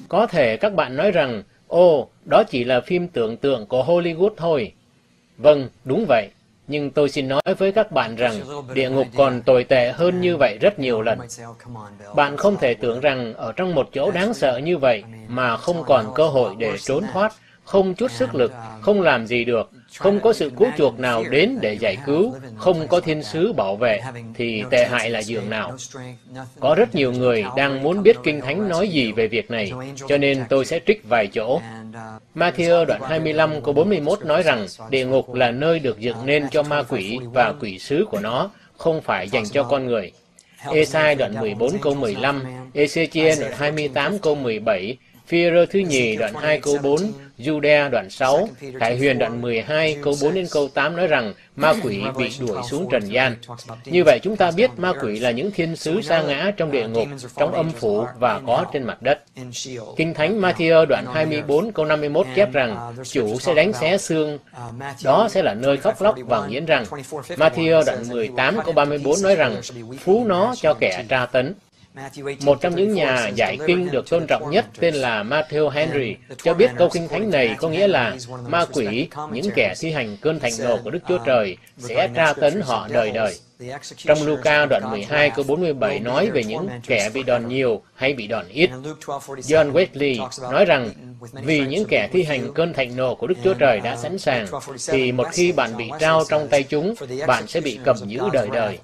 Có thể các bạn nói rằng, ồ, đó chỉ là phim tưởng tượng của Hollywood thôi. Vâng, đúng vậy. Nhưng tôi xin nói với các bạn rằng địa ngục còn tồi tệ hơn như vậy rất nhiều lần. Bạn không thể tưởng rằng ở trong một chỗ đáng sợ như vậy mà không còn cơ hội để trốn thoát, không chút sức lực, không làm gì được, không có sự cứu chuộc nào đến để giải cứu, không có thiên sứ bảo vệ, thì tệ hại là giường nào. Có rất nhiều người đang muốn biết Kinh Thánh nói gì về việc này, cho nên tôi sẽ trích vài chỗ. Matthew đoạn 25 câu 41 nói rằng địa ngục là nơi được dựng nên cho ma quỷ và quỷ sứ của nó, không phải dành cho con người. Ê-sai đoạn 14 câu 15, Ê-xê-chi-ên đoạn 28 câu 17, Phi-e-rơ thứ nhì đoạn 2 câu 4, Giu-đe đoạn 6, Khải Huyền đoạn 12 câu 4 đến câu 8 nói rằng ma quỷ bị đuổi xuống trần gian. Như vậy chúng ta biết ma quỷ là những thiên sứ sa ngã trong địa ngục, trong âm phủ và có trên mặt đất. Kinh Thánh Matthew đoạn 24 câu 51 chép rằng chủ sẽ đánh xé xương, đó sẽ là nơi khóc lóc và nghiến răng. Matthew đoạn 18 câu 34 nói rằng phú nó cho kẻ tra tấn. Một trong những nhà giải kinh được tôn trọng nhất tên là Matthew Henry cho biết câu Kinh Thánh này có nghĩa là ma quỷ, những kẻ thi hành cơn thạnh nộ của Đức Chúa Trời, sẽ tra tấn họ đời đời. Trong Luca đoạn 12 câu 47 nói về những kẻ bị đòn nhiều hay bị đòn ít. John Wesley nói rằng vì những kẻ thi hành cơn thạnh nộ của Đức Chúa Trời đã sẵn sàng, thì một khi bạn bị trao trong tay chúng, bạn sẽ bị cầm giữ đời đời.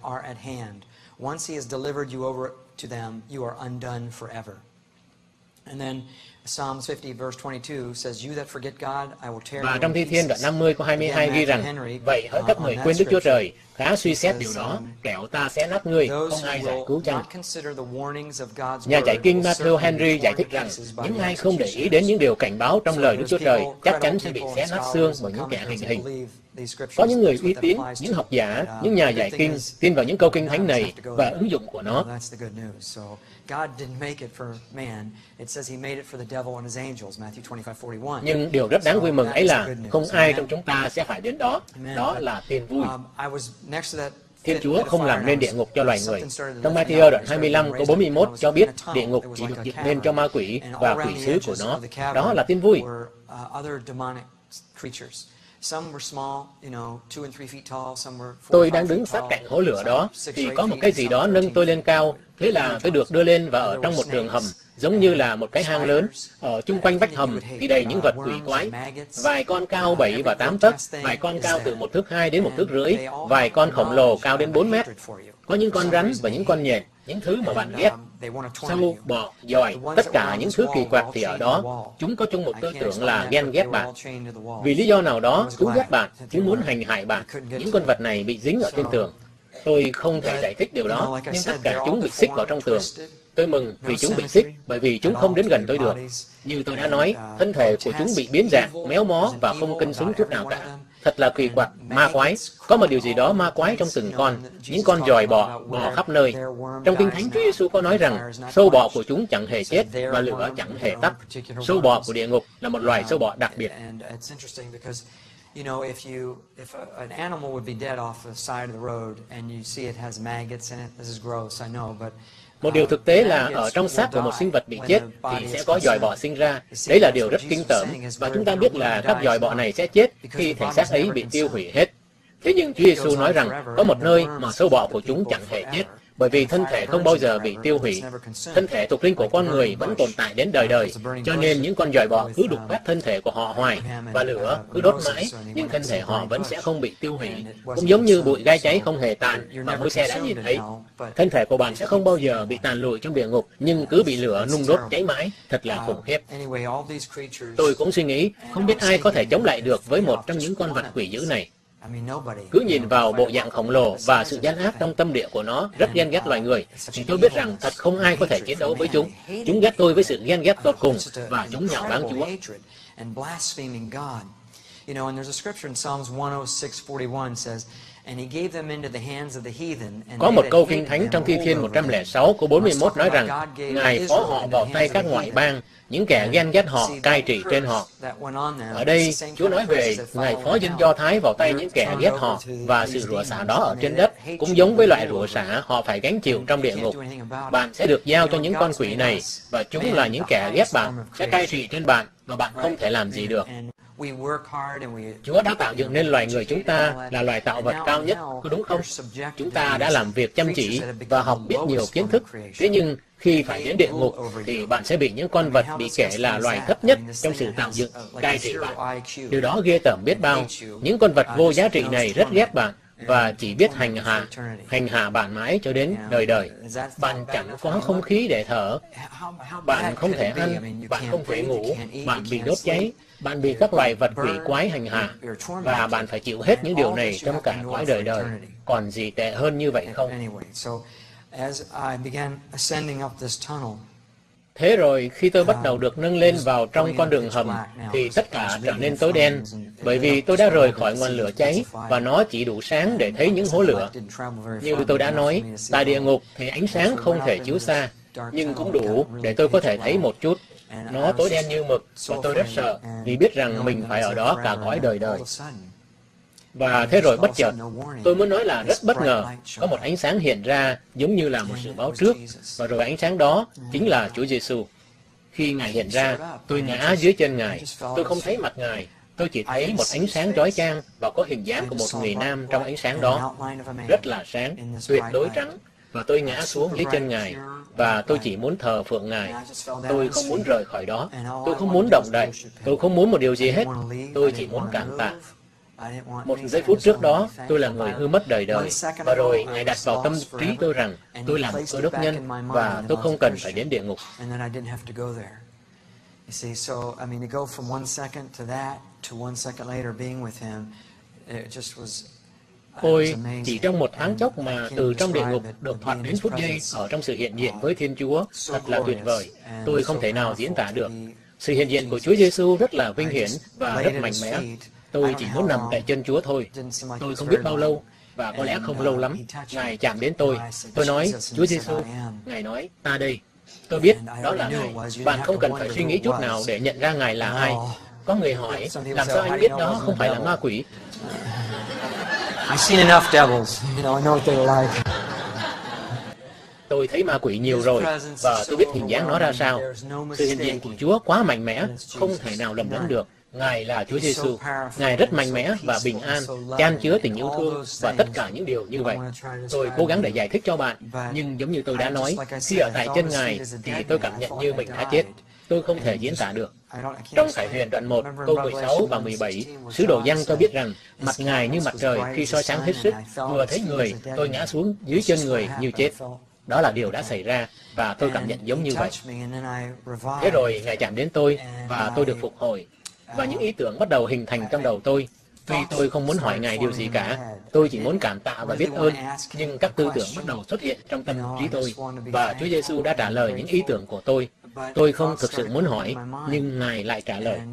To them, you are undone forever. And then Psalms 50 verse 22 says, "You that forget God, I will tear you." Và trong Thi Thiên đoạn 50 câu 22 ghi rằng, vậy hỡi các người quên Đức Chúa Trời, khá suy xét điều đó, kẻo ta sẽ nát ngươi, không ai giải cứu chăng. Nhà giải kinh Matthew Henry giải thích rằng, những ai không để ý đến những điều cảnh báo trong lời Đức Chúa Trời chắc chắn sẽ bị xé nát xương bởi những kẻ hành hình. Có những người uy tín, những học giả, những nhà giải kinh tin vào những câu Kinh Thánh này và ứng dụng của nó. Nhưng điều rất đáng vui mừng ấy là không ai trong chúng ta sẽ phải đến đó. Đó là tin vui. Thiên Chúa không làm nên địa ngục cho loài người. Trong Matthew đoạn 25 câu 41 cho biết địa ngục chỉ được dựng nên cho ma quỷ và quỷ sứ của nó. Đó là tin vui. Tôi đang đứng sát cạnh hố lửa đó, thì có một cái gì đó nâng tôi lên cao. Thế là tôi được đưa lên và ở trong một đường hầm, giống như là một cái hang lớn. Ở chung quanh vách hầm thì đầy những vật quỷ quái. Vài con cao 7 và 8 tấc, vài con cao từ 1 thước 2 đến 1 thước rưỡi, vài con khổng lồ cao đến 4 mét. Có những con rắn và những con nhện, những thứ mà bạn ghét. Sâu, bọ, giòi, tất cả những thứ kỳ quặc thì ở đó. Chúng có chung một tư tưởng là ghen ghét bạn. Vì lý do nào đó, chúng ghét bạn, chúng muốn hành hại bạn. Những con vật này bị dính ở trên tường. Tôi không thể giải thích điều đó, nhưng tất cả chúng bị xích vào trong tường. Tôi mừng vì chúng bị xích, bởi vì chúng không đến gần tôi được. Như tôi đã nói, thân thể của chúng bị biến dạng, méo mó và không cân xứng chút nào cả. Thật là kỳ quặc, ma quái. Có một điều gì đó ma quái trong từng con. Những con giòi bọ, bò khắp nơi. Trong Kinh Thánh, Chúa Giêsu có nói rằng sâu bọ của chúng chẳng hề chết và lửa chẳng hề tắt. Sâu bọ của địa ngục là một loài sâu bọ đặc biệt. You know, if an animal would be dead off the side of the road and you see it has maggots in it, this is gross, I know, but một điều thực tế là ở trong xác của một sinh vật bị chết thì sẽ có giòi bọ sinh ra. Đấy là điều rất kinh tởm và chúng ta biết là các giòi bọ này sẽ chết khi thể xác ấy bị tiêu hủy hết. Thế nhưng Chúa Giêsu nói rằng có một nơi mà sâu bọ của chúng chẳng hề chết, bởi vì thân thể không bao giờ bị tiêu hủy. Thân thể thuộc linh của con người vẫn tồn tại đến đời đời, cho nên những con giòi bọ cứ đục khoét thân thể của họ hoài, và lửa cứ đốt mãi, nhưng thân thể họ vẫn sẽ không bị tiêu hủy. Cũng giống như bụi gai cháy không hề tàn mà Môi-se đã nhìn thấy. Thân thể của bạn sẽ không bao giờ bị tàn lụi trong địa ngục, nhưng cứ bị lửa nung đốt cháy mãi, thật là khủng khiếp. Tôi cũng suy nghĩ, không biết ai có thể chống lại được với một trong những con vật quỷ dữ này. Cứ nhìn vào bộ dạng khổng lồ và sự gian ác trong tâm địa của nó rất ghen ghét loài người, thì tôi biết rằng thật không ai có thể chiến đấu với chúng. Chúng ghét tôi với sự ghen ghét tột cùng và chúng nhạo báng Chúa. You know, and there's a scripture in Psalms 106:41 says, Có một câu kinh thánh trong Thi Thiên 106 câu 41 nói rằng Ngài phó họ vào tay các ngoại bang, những kẻ ghen ghét họ, cai trị trên họ. Ở đây, Chúa nói về Ngài phó dân Do Thái vào tay những kẻ ghét họ, và sự rủa xả đó ở trên đất cũng giống với loại rủa xả họ phải gánh chịu trong địa ngục. Bạn sẽ được giao cho những con quỷ này, và chúng là những kẻ ghét bạn, sẽ cai trị trên bạn, và bạn không thể làm gì được. Chúa đã tạo dựng nên loài người chúng ta là loài tạo vật cao nhất, có đúng không? Chúng ta đã làm việc chăm chỉ và học biết nhiều kiến thức. Thế nhưng khi phải đến địa ngục thì bạn sẽ bị những con vật bị kể là loài thấp nhất trong sự tạo dựng cai trị bạn. Điều đó ghê tởm biết bao. Những con vật vô giá trị này rất ghét bạn và chỉ biết hành hạ bạn mãi cho đến đời đời. Bạn chẳng có không khí để thở, bạn không thể ăn, bạn không thể ngủ, bạn bị đốt cháy, bạn bị các loài vật quỷ quái hành hạ, và bạn phải chịu hết những điều này trong cả cõi đời đời. Còn gì tệ hơn như vậy không? Thế rồi, khi tôi bắt đầu được nâng lên vào trong con đường hầm, thì tất cả trở nên tối đen, bởi vì tôi đã rời khỏi ngọn lửa cháy, và nó chỉ đủ sáng để thấy những hố lửa. Như tôi đã nói, tại địa ngục thì ánh sáng không thể chiếu xa, nhưng cũng đủ để tôi có thể thấy một chút. Nó tối đen như mực, và tôi rất sợ, vì biết rằng mình phải ở đó cả cõi đời đời. Và thế rồi bất chợt, tôi muốn nói là rất bất ngờ, có một ánh sáng hiện ra giống như là một sự báo trước, và rồi ánh sáng đó chính là Chúa Giêsu. Khi Ngài hiện ra, tôi ngã dưới chân Ngài, tôi không thấy mặt Ngài, tôi chỉ thấy một ánh sáng chói chang và có hình dáng của một người nam trong ánh sáng đó, rất là sáng, tuyệt đối trắng. Và tôi ngã xuống dưới chân Ngài, và tôi chỉ muốn thờ phượng Ngài. Tôi không muốn rời khỏi đó, tôi không muốn động đậy, tôi không muốn một điều gì hết, tôi chỉ muốn cảm tạ. Một giây phút trước đó, tôi là người hư mất đời đời, và rồi Ngài đặt vào tâm trí tôi rằng tôi là một cơ đốc nhân, và tôi không cần phải đến địa ngục. Ôi, chỉ trong một thoáng chốc mà từ trong địa ngục được thoát đến phút giây ở trong sự hiện diện với Thiên Chúa, thật là tuyệt vời. Tôi không thể nào diễn tả được. Sự hiện diện của Chúa Giêsu rất là vinh hiển và rất mạnh mẽ. Tôi chỉ muốn nằm tại chân Chúa thôi. Tôi không biết bao lâu, và có lẽ không lâu lắm, Ngài chạm đến tôi. Tôi nói, Chúa Giêsu. Ngài nói, ta đây. Tôi biết đó là Ngài. Bạn không cần phải suy nghĩ chút nào để nhận ra Ngài là ai. Có người hỏi, làm sao anh biết đó không phải là ma quỷ? I've seen enough devils, I know what they're like. Tôi thấy ma quỷ nhiều rồi, và tôi biết hình dáng nó ra sao. Sự hiện diện của Chúa quá mạnh mẽ, không thể nào lầm lẫn được. Ngài là Chúa Giêsu. Ngài rất mạnh mẽ và bình an, chan chứa tình yêu thương và tất cả những điều như vậy. Tôi cố gắng để giải thích cho bạn, nhưng giống như tôi đã nói, khi ở tại chân Ngài thì tôi cảm nhận như mình đã chết. Tôi không thể diễn tả được. Trong Khải Huyền đoạn 1, câu 16 và 17, sứ đồ Giăng cho biết rằng mặt Ngài như mặt trời khi soi sáng hết sức. Vừa thấy người, tôi ngã xuống dưới chân người như chết. Đó là điều đã xảy ra, và tôi cảm nhận giống như vậy. Thế rồi Ngài chạm đến tôi, và tôi được phục hồi. Và những ý tưởng bắt đầu hình thành trong đầu tôi. Tuy tôi không muốn hỏi Ngài điều gì cả, tôi chỉ muốn cảm tạ và biết ơn, nhưng các tư tưởng bắt đầu xuất hiện trong tâm trí tôi, và Chúa Giêsu đã trả lời những ý tưởng của tôi. Tôi không thực sự muốn hỏi, nhưng Ngài lại trả lời.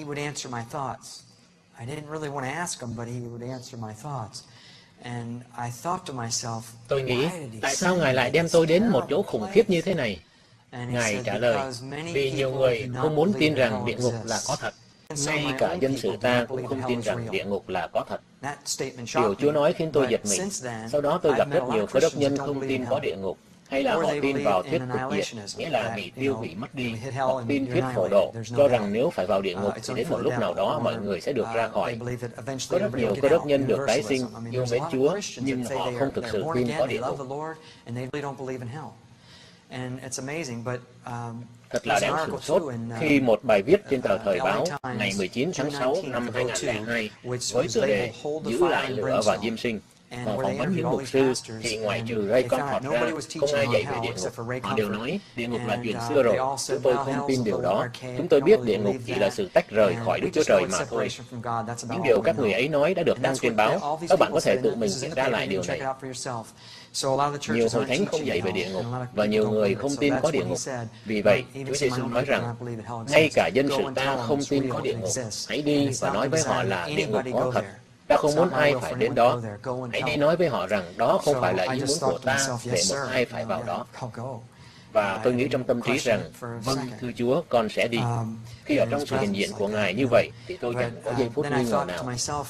Tôi nghĩ, tại sao Ngài lại đem tôi đến một chỗ khủng khiếp như thế này? Ngài trả lời, vì nhiều người không muốn tin rằng địa ngục là có thật. Ngay cả dân sự ta cũng không tin rằng địa ngục là có thật. Điều Chúa nói khiến tôi giật mình. Sau đó tôi gặp rất nhiều cơ đốc nhân không tin có địa ngục, hay là họ tin vào thuyết cực diệt, nghĩa là bị tiêu hủy mất đi, hoặc tin thuyết phổ độ, cho rằng nếu phải vào địa ngục thì đến một lúc nào đó mọi người sẽ được ra khỏi. Có rất nhiều cơ đốc nhân được tái sinh, yêu mến Chúa, nhưng họ không thực sự tin có địa ngục. Thật là đáng sửng sốt khi một bài viết trên tờ Thời báo ngày 19 tháng 6 năm 2002 với tựa đề Giữ lại lửa và diêm sinh, họ phỏng vấn những mục sư thì ngoài trừ Ray Comfort ra, không ai dạy về địa ngục. Họ đều nói địa ngục là chuyện xưa rồi. Chúng tôi không tin điều đó. Chúng tôi biết địa ngục chỉ là sự tách rời khỏi Đức Chúa Trời mà thôi. Những điều các người ấy nói đã được đăng trên báo. Các bạn có thể tự mình kiểm tra lại điều này. Nhiều hội thánh không dạy về địa ngục, và nhiều người không tin có địa ngục. Vì vậy, Chúa Giêsu nói rằng, ngay cả dân sự ta không tin có địa ngục. Hãy đi và nói với họ là địa ngục có thật. Ta không muốn ai phải đến đó. Hãy đi nói với họ rằng đó không phải là ý muốn của ta để một ai phải vào đó. Và tôi nghĩ trong tâm trí rằng, vâng, thưa Chúa, con sẽ đi. Khi ở trong sự hiện diện của Ngài như vậy, thì tôi chẳng có giây phút nghi ngờ nào.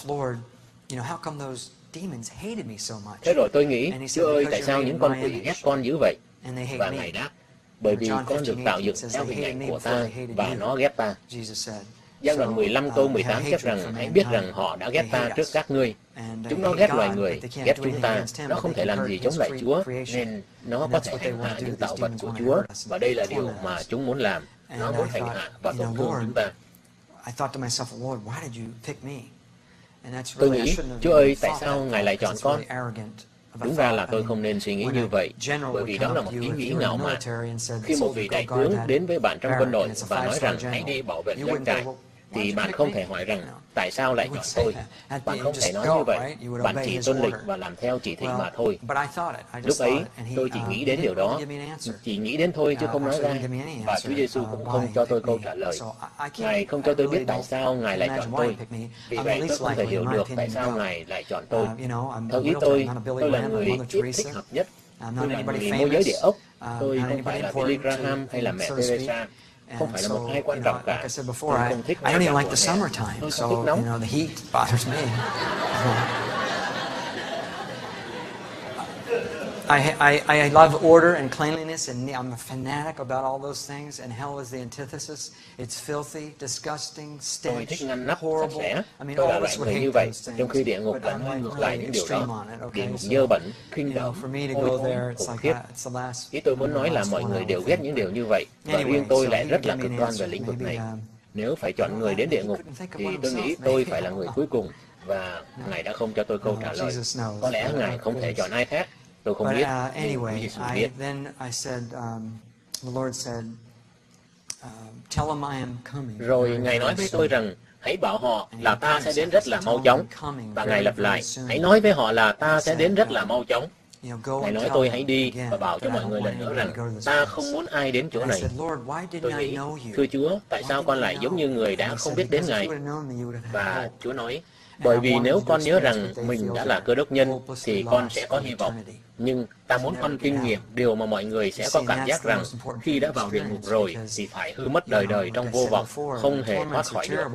Thế rồi tôi nghĩ, Chúa ơi, tại sao những con quỷ ghét con dữ vậy? Và Ngài đáp, bởi vì con được tạo dựng theo hình ảnh của ta, và nó ghét ta. Giăng đoạn 15 câu 18 chép rằng, hãy biết rằng họ đã ghét ta trước các ngươi. Chúng nó ghét loài người, ghét chúng ta. Nó không thể làm gì chống lại Chúa, nên nó có thể hành hạ những tạo vật của Chúa. Và đây là điều mà chúng muốn làm. Nó muốn hành hạ và tổn thương chúng ta. Tôi nghĩ, Chúa ơi, tại sao Ngài lại chọn con? Đúng ra là tôi không nên suy nghĩ như vậy, bởi vì đó là một ý nghĩ ngạo mạn. Khi một vị đại tướng đến với bạn trong quân đội và nói rằng hãy đi bảo vệ doanh trại, thì bạn không thể hỏi rằng tại sao lại chọn tôi. Bạn không thể nói như vậy. Bạn chỉ tuân lệnh và làm theo chỉ thị mà thôi. Lúc ấy, tôi chỉ nghĩ đến điều đó. Chỉ nghĩ đến thôi chứ không nói ra. Và Chúa Giêsu cũng không cho tôi câu trả lời. Ngài không cho tôi biết tại sao Ngài lại chọn tôi. Vì vậy tôi không thể hiểu được tại sao Ngài lại chọn tôi. Theo ý tôi là người ít thích hợp nhất. Tôi là người môi giới địa ốc. Tôi không phải là Billy Graham hay là mẹ Teresa. Không phải là một ai quan trọng cả. Tôi không thích mùa hè. Tôi không thích nóng. I love order and cleanliness, and I'm a fanatic about all those things. And hell is the antithesis. It's filthy, disgusting, stench, horrible. I mean, all of us would hate those things. Trong khi địa ngục là nơi ngược lại những điều đó. Địa ngục dơ bẩn, khinh đỏ, hôi thối, khủng khiếp. Ý tôi muốn nói là mọi người đều ghét những điều như vậy, và riêng tôi lại rất là cực đoan về lĩnh vực này. Nếu phải chọn người đến địa ngục, thì tôi nghĩ tôi phải là người cuối cùng, và Ngài đã không cho tôi câu trả lời. Có lẽ Ngài không thể chọn ai khác. Tôi không biết, nhưng Chúa Giêsu biết. Rồi Ngài nói với tôi rằng, hãy bảo họ là ta sẽ đến rất là mau chóng. Và Ngài lặp lại, hãy nói với họ là ta sẽ đến rất là mau chóng. Ngài nói tôi hãy đi và bảo cho mọi người lần nữa rằng ta không muốn ai đến chỗ này. Tôi nghĩ, thưa Chúa, tại sao con lại giống như người đã không biết đến Ngài? Và Chúa nói, bởi vì nếu con nhớ rằng mình đã là Cơ Đốc nhân thì con sẽ có hy vọng. Nhưng ta muốn con kinh nghiệm điều mà mọi người sẽ có cảm giác rằng khi đã vào địa ngục rồi thì phải hư mất đời đời trong vô vọng, không hề thoát khỏi được.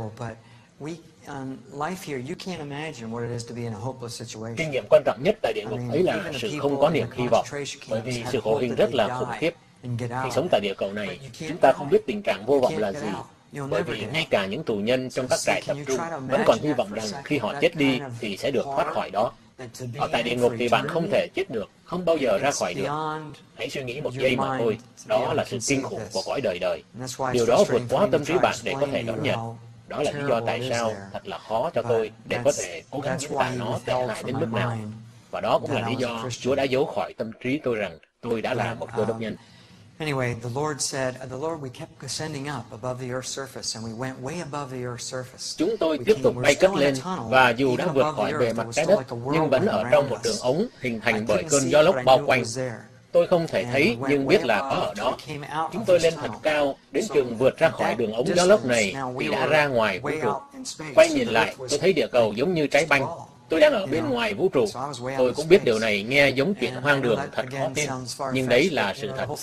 Kinh nghiệm quan trọng nhất tại địa ngục ấy là sự không có niềm hy vọng, bởi vì sự khổ hình rất là khủng khiếp. Khi sống tại địa cầu này, chúng ta không biết tình trạng vô vọng là gì. Bởi vì ngay cả những tù nhân trong các trại tập trung vẫn còn hy vọng rằng khi họ chết đi thì sẽ được thoát khỏi đó. Ở tại địa ngục thì bạn không thể chết được, không bao giờ ra khỏi được. Hãy suy nghĩ một giây mà thôi, đó là sự kinh khủng của cõi đời đời. Điều đó vượt quá tâm trí bạn để có thể đón nhận. Đó là lý do tại sao thật là khó cho tôi để có thể cố gắng diễn tả nó tệ hại đến mức nào. Và đó cũng là lý do Chúa đã giấu khỏi tâm trí tôi rằng tôi đã là một Cơ Đốc nhân. Anyway, the Lord, we kept ascending up above the earth's surface, and we went way above the earth's surface. Chúng tôi tiếp tục bay cất lên, và dù đã vượt khỏi bề mặt trái đất, nhưng vẫn ở trong một đường ống hình thành bởi cơn gió lốc bao quanh. Tôi không thể thấy, nhưng biết là có ở đó. Chúng tôi lên thật cao, đến chừng vượt ra khỏi đường ống gió lốc này, thì đã ra ngoài vũ trụ. Quay nhìn lại, tôi thấy địa cầu giống như trái banh. Tôi đang ở bên ngoài vũ trụ. Tôi cũng biết điều này nghe giống chuyện hoang đường thật khó tin, nhưng đấy là sự thật.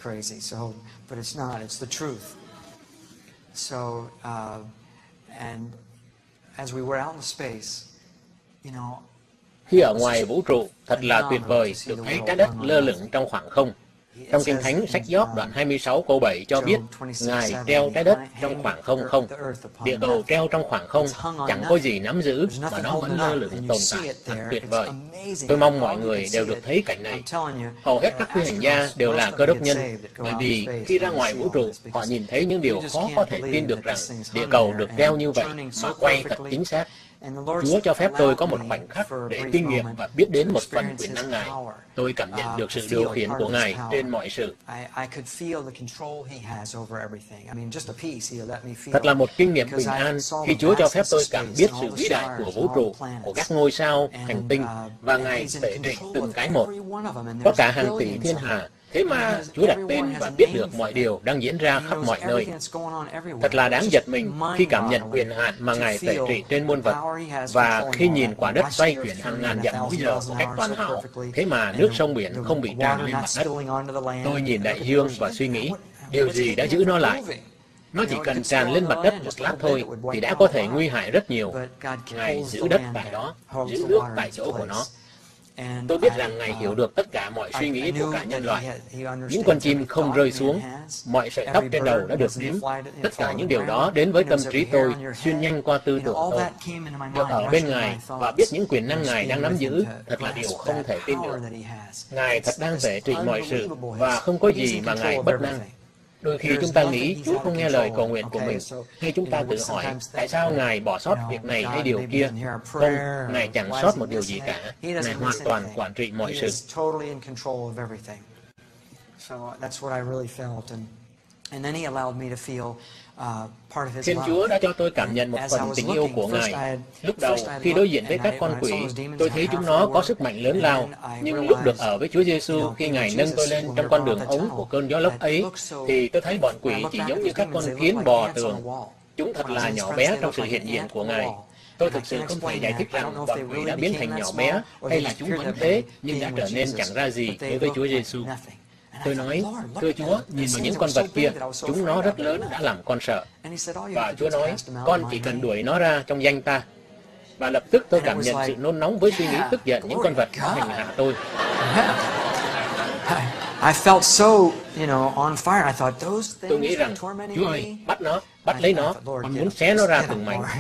Khi ở ngoài vũ trụ, thật là tuyệt vời được thấy trái đất lơ lửng trong khoảng không. Trong Kinh Thánh sách Gióp đoạn 26 câu 7 cho biết, Ngài treo trái đất trong khoảng không không. Địa cầu treo trong khoảng không, chẳng có gì nắm giữ, mà nó vẫn lơ lửng tồn tại, thật tuyệt vời. Tôi mong mọi người đều được thấy cảnh này. Hầu hết các phi hành gia đều là Cơ Đốc nhân, bởi vì khi ra ngoài vũ trụ, họ nhìn thấy những điều khó có thể tin được rằng địa cầu được treo như vậy, mà quay thật chính xác. Chúa cho phép tôi có một khoảnh khắc để kinh nghiệm và biết đến một phần quyền năng Ngài. Tôi cảm nhận được sự điều khiển của Ngài trên mọi sự. Thật là một kinh nghiệm bình an khi Chúa cho phép tôi cảm biết sự vĩ đại của vũ trụ, của các ngôi sao, hành tinh, và Ngài tể trị từng cái một. Có cả hàng tỷ thiên hà, Thế mà Chúa đặt tên và biết được mọi điều đang diễn ra khắp mọi nơi. Thật là đáng giật mình khi cảm nhận quyền hạn mà Ngài tể trị trên muôn vật, và khi nhìn quả đất xoay chuyển hàng ngàn dặm mỗi giờ một cách hoàn hảo, thế mà nước sông biển không bị tràn lên mặt đất. Tôi nhìn đại dương và suy nghĩ, điều gì đã giữ nó lại? Nó chỉ cần tràn lên mặt đất một lát thôi thì đã có thể nguy hại rất nhiều. Ngài giữ đất tại đó, giữ nước tại chỗ của nó. Tôi biết rằng Ngài hiểu được tất cả mọi suy nghĩ của cả nhân loại. Những con chim không rơi xuống, mọi sợi tóc trên đầu đã được đếm. Tất cả những điều đó đến với tâm trí tôi, xuyên nhanh qua tư tưởng tôi. Được ở bên Ngài và biết những quyền năng Ngài đang nắm giữ, thật là điều không thể tin được. Ngài thật đang tể trị mọi sự, và không có gì mà Ngài bất năng. Đôi khi chúng ta nghĩ Chúa không nghe lời cầu nguyện của mình, hay chúng ta tự hỏi tại sao Ngài bỏ sót việc này hay điều kia. Không, Ngài chẳng sót một điều gì cả. Ngài hoàn toàn quản trị mọi sự. Thiên Chúa đã cho tôi cảm nhận một phần tình yêu của Ngài. Lúc đầu, khi đối diện với các con quỷ, tôi thấy chúng nó có sức mạnh lớn lao. Nhưng lúc được ở với Chúa Giêsu, khi Ngài nâng tôi lên trong con đường ống của cơn gió lốc ấy, thì tôi thấy bọn quỷ chỉ giống như các con kiến bò tường. Chúng thật là nhỏ bé trong sự hiện diện của Ngài. Tôi thực sự không thể giải thích rằng bọn quỷ đã biến thành nhỏ bé, hay là chúng vẫn thế, nhưng đã trở nên chẳng ra gì đối với Chúa Giêsu. Tôi nói, thưa Chúa, nhìn vào những con vật kia, chúng nó rất lớn đã làm con sợ. Và Chúa nói, con chỉ cần đuổi nó ra trong danh ta. Và lập tức tôi cảm nhận sự nôn nóng với suy nghĩ tức giận những con vật đã hành hạ tôi. Tôi nghĩ rằng, Chúa ơi, bắt nó, bắt lấy nó, con muốn xé nó ra từng mảnh.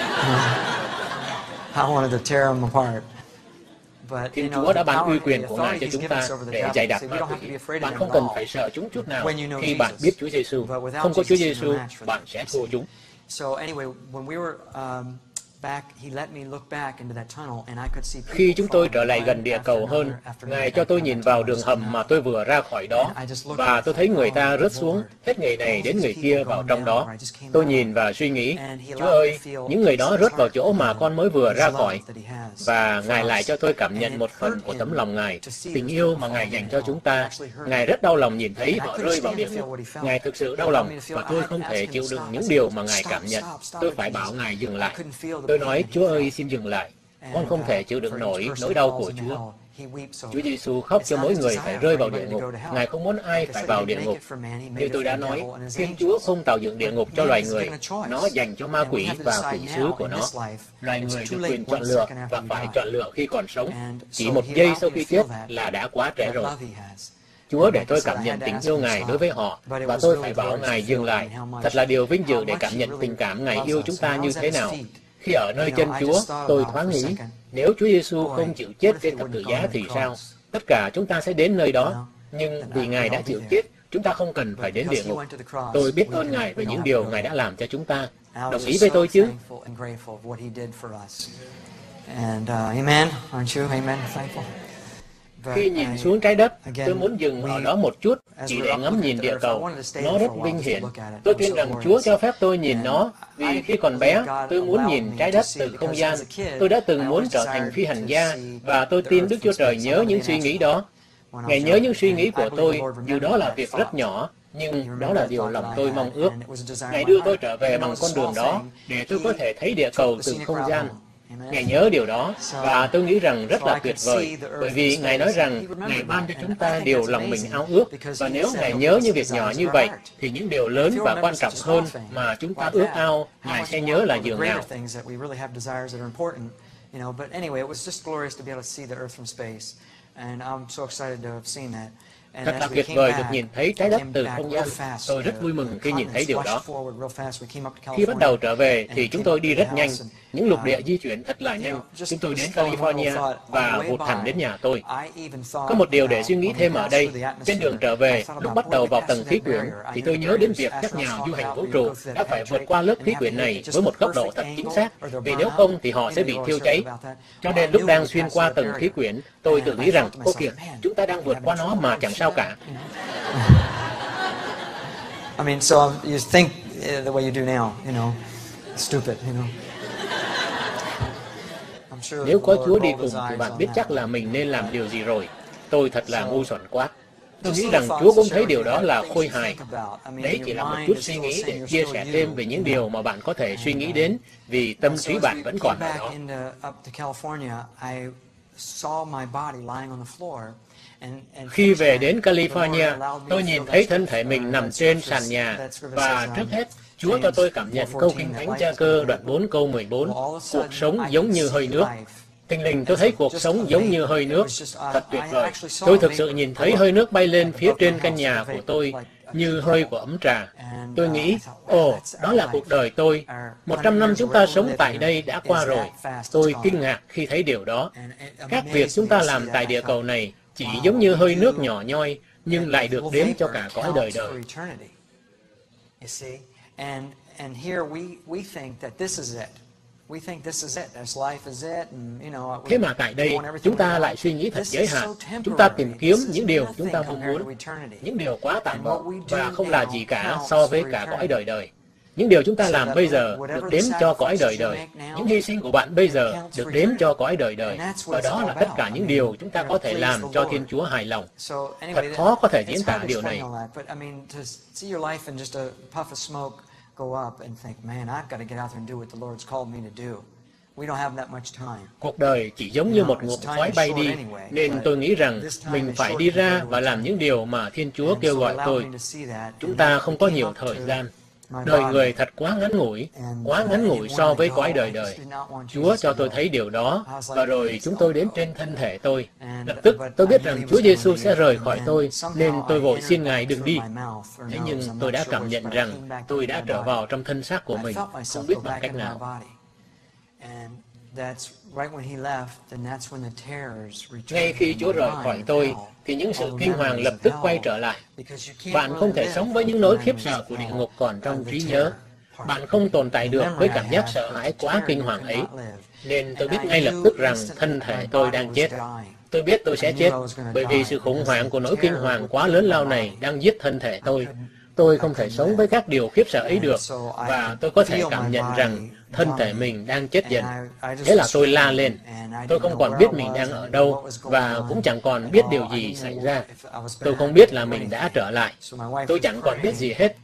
Thiên Chúa đã ban uy quyền của Ngài cho chúng ta để dày đặc ma quỷ. Bạn không cần phải sợ chúng chút nào khi bạn biết Chúa Giêsu. Không có Chúa Giêsu, bạn sẽ thua chúng. Khi chúng tôi trở lại gần địa cầu hơn, Ngài cho tôi nhìn vào đường hầm mà tôi vừa ra khỏi đó, và tôi thấy người ta rớt xuống, hết người này đến người kia vào trong đó. Tôi nhìn và suy nghĩ, Chúa ơi, những người đó rớt vào chỗ mà con mới vừa ra khỏi. Và Ngài lại cho tôi cảm nhận một phần của tấm lòng Ngài, tình yêu mà Ngài dành cho chúng ta. Ngài rất đau lòng nhìn thấy họ rơi vào địa ngục. Ngài thực sự đau lòng, và tôi không thể chịu đựng những điều mà Ngài cảm nhận. Tôi phải bảo Ngài dừng lại. Tôi nói, Chúa ơi, xin dừng lại. Con không thể chịu đựng nổi nỗi đau của Chúa. Chúa Giêsu khóc cho mỗi người phải rơi vào địa ngục. Ngài không muốn ai phải vào địa ngục. Như tôi đã nói, Thiên Chúa không tạo dựng địa ngục cho loài người. Nó dành cho ma quỷ và quỷ sứ của nó. Loài người được quyền chọn lựa và phải chọn lựa khi còn sống. Chỉ một giây sau khi chết là đã quá trễ rồi. Chúa để tôi cảm nhận tình yêu Ngài đối với họ, và tôi phải bảo Ngài dừng lại. Thật là điều vinh dự để cảm nhận tình cảm Ngài yêu chúng ta như thế nào. Khi ở nơi chân Chúa, tôi thoáng nghĩ, nếu Chúa Giêsu không chịu chết trên thập tự giá thì sao? Tất cả chúng ta sẽ đến nơi đó, nhưng vì Ngài đã chịu chết, chúng ta không cần phải đến địa ngục. Tôi biết ơn Ngài về những điều Ngài đã làm cho chúng ta. Đồng ý với tôi chứ? Amen, aren't you? Amen, thankful. Khi nhìn xuống trái đất, tôi muốn dừng ở đó một chút, chỉ để ngắm nhìn địa cầu. Nó rất vinh hiển. Tôi tin rằng Chúa cho phép tôi nhìn nó, vì khi còn bé, tôi muốn nhìn trái đất từ không gian. Tôi đã từng muốn trở thành phi hành gia, và tôi tin Đức Chúa Trời nhớ những suy nghĩ đó. Ngài nhớ những suy nghĩ của tôi, dù đó là việc rất nhỏ, nhưng đó là điều lòng tôi mong ước. Ngài đưa tôi trở về bằng con đường đó, để tôi có thể thấy địa cầu từ không gian. Ngài nhớ điều đó, và tôi nghĩ rằng rất là tuyệt vời, bởi vì Ngài nói rằng Ngài ban cho chúng ta điều lòng mình ao ước, và nếu Ngài nhớ những việc nhỏ như vậy, thì những điều lớn và quan trọng hơn mà chúng ta ước ao, Ngài sẽ nhớ là dường nào. Thật là tuyệt vời được nhìn thấy trái đất từ không gian. Tôi rất vui mừng khi nhìn thấy điều đó. Khi bắt đầu trở về thì chúng tôi đi rất nhanh. Những lục địa di chuyển thật là nhanh. Chúng tôi đến California và vụt thẳng đến nhà tôi. Có một điều để suy nghĩ thêm ở đây. Trên đường trở về, lúc bắt đầu vào tầng khí quyển, thì tôi nhớ đến việc các nhà du hành vũ trụ đã phải vượt qua lớp khí quyển này với một góc độ thật chính xác, vì nếu không thì họ sẽ bị thiêu cháy. Cho nên lúc đang xuyên qua tầng khí quyển, tôi tự nghĩ rằng, ô kìa, chúng ta đang vượt qua nó mà chẳng sao cả. I mean, so you think the way you do now, stupid, Nếu có Chúa đi cùng thì bạn biết chắc là mình nên làm điều gì rồi. Tôi thật là ngu xuẩn quá. Tôi nghĩ rằng Chúa cũng thấy điều đó là khôi hài. Đấy chỉ là một chút suy nghĩ để chia sẻ thêm về những điều mà bạn có thể suy nghĩ đến, vì tâm trí bạn vẫn còn ở đó. Khi về đến California, tôi nhìn thấy thân thể mình nằm trên sàn nhà, và trước hết, Chúa cho tôi cảm nhận câu Kinh Thánh Gia Cơ đoạn 4 câu 14, cuộc sống giống như hơi nước. Thình lình tôi thấy cuộc sống giống như hơi nước, thật tuyệt vời. Tôi thực sự nhìn thấy hơi nước bay lên phía trên căn nhà của tôi, như hơi của ấm trà. Tôi nghĩ, đó là cuộc đời tôi. 100 năm chúng ta sống tại đây đã qua rồi. Tôi kinh ngạc khi thấy điều đó. Các việc chúng ta làm tại địa cầu này chỉ giống như hơi nước nhỏ nhoi, nhưng lại được đếm cho cả cõi đời đời. Thế mà tại đây, chúng ta lại suy nghĩ thật giới hạn. Chúng ta tìm kiếm những điều chúng ta mong muốn, những điều quá tạm bợ và không là gì cả so với cả cõi đời đời. Những điều chúng ta làm bây giờ được đếm cho cõi đời đời. Những hy sinh của bạn bây giờ được đếm cho cõi đời đời. Và đó là tất cả những điều chúng ta có thể làm cho Thiên Chúa hài lòng. Thật khó có thể diễn tả điều này. Cuộc đời chỉ giống như một ngụm khói bay đi, nên tôi nghĩ rằng mình phải đi ra và làm những điều mà Thiên Chúa kêu gọi tôi. Chúng ta không có nhiều thời gian. Đời người thật quá ngắn ngủi so với cõi đời đời. Chúa cho tôi thấy điều đó, và rồi chúng tôi đến trên thân thể tôi. Lập tức tôi biết rằng Chúa Giêsu sẽ rời khỏi tôi, nên tôi vội xin Ngài đừng đi. Thế nhưng tôi đã cảm nhận rằng tôi đã trở vào trong thân xác của mình, không biết bằng cách nào. Ngay khi Chúa rời khỏi tôi, thì những sự kinh hoàng lập tức quay trở lại. Bạn không thể sống với những nỗi khiếp sợ của địa ngục còn trong trí nhớ. Bạn không tồn tại được với cảm giác sợ hãi quá kinh hoàng ấy. Nên tôi biết ngay lập tức rằng thân thể tôi đang chết. Tôi biết tôi sẽ chết, bởi vì sự khủng hoảng của nỗi kinh hoàng quá lớn lao này đang giết thân thể tôi. Tôi không thể sống với các điều khiếp sợ ấy được, và tôi có thể cảm nhận rằng thân thể mình đang chết dần. Thế là tôi la lên. Tôi không còn biết mình đang ở đâu, và cũng chẳng còn biết điều gì xảy ra. Tôi không biết là mình đã trở lại. Tôi chẳng còn biết gì hết.